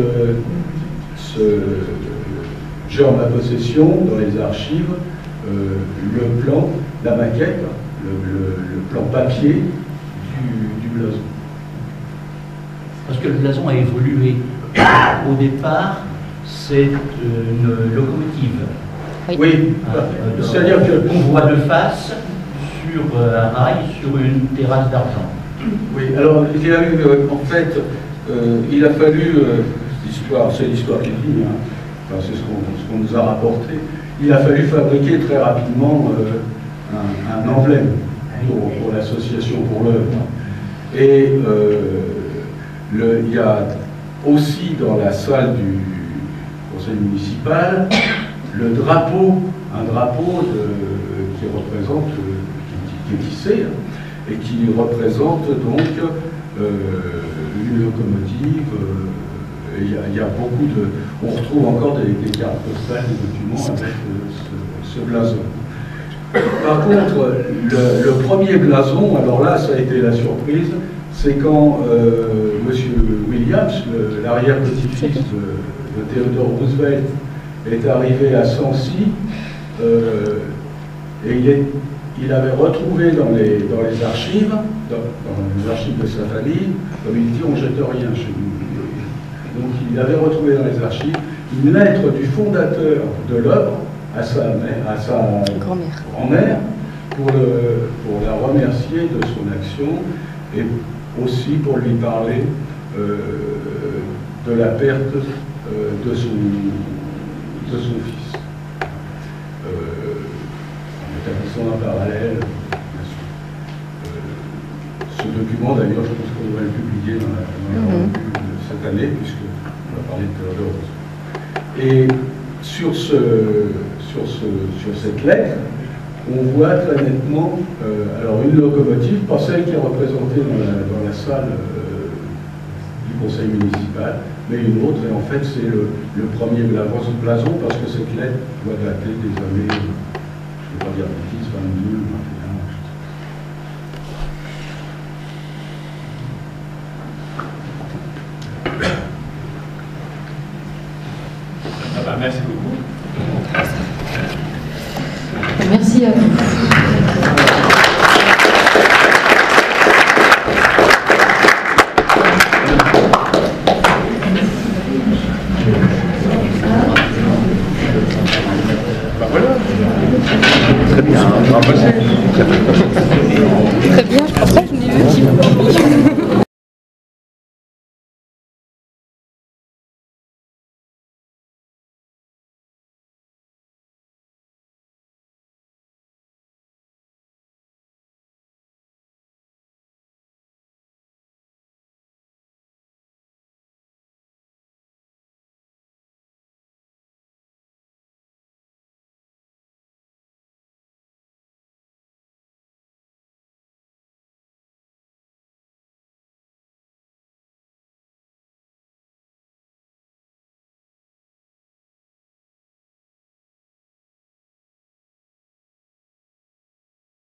j'ai en ma possession, dans les archives, le plan, la maquette, le plan papier du blason. Parce que le blason a évolué. Au départ, c'est une locomotive. Oui, c'est-à-dire que... On voit de face sur un rail, sur une terrasse d'argent. Oui, alors il y a eu, en fait, il a fallu, c'est l'histoire qui dit, hein, enfin, c'est ce qu'on nous a rapporté, il a fallu fabriquer très rapidement un emblème pour l'association, pour l'œuvre. Et il y a aussi dans la salle du conseil municipal le drapeau, un drapeau qui représente, qui est tissé, et qui représente donc une locomotive il y a beaucoup de... On retrouve encore des cartes postales, des documents avec ce blason. Par contre, le premier blason, alors là, ça a été la surprise, c'est quand M. Williams, l'arrière-petit-fils de Theodore Roosevelt, est arrivé à Sancy, et il avait retrouvé dans les archives, dans les archives de sa famille, comme il dit, on ne jette rien chez nous. Donc il avait retrouvé dans les archives une lettre du fondateur de l'œuvre à sa grand-mère pour la remercier de son action et aussi pour lui parler de la perte de son fils. En établissant un parallèle, bien sûr. Ce document, d'ailleurs, je pense qu'on va le publier dans la revue de cette année, puisqu'on va parler de Théodore. Et sur cette lettre, on voit très nettement alors une locomotive, pas celle qui est représentée dans la salle du conseil municipal, mais une autre, et en fait c'est le premier blason, parce que cette lettre doit dater des années, je ne vais pas dire 10, 22, 21. Merci beaucoup. Merci à vous.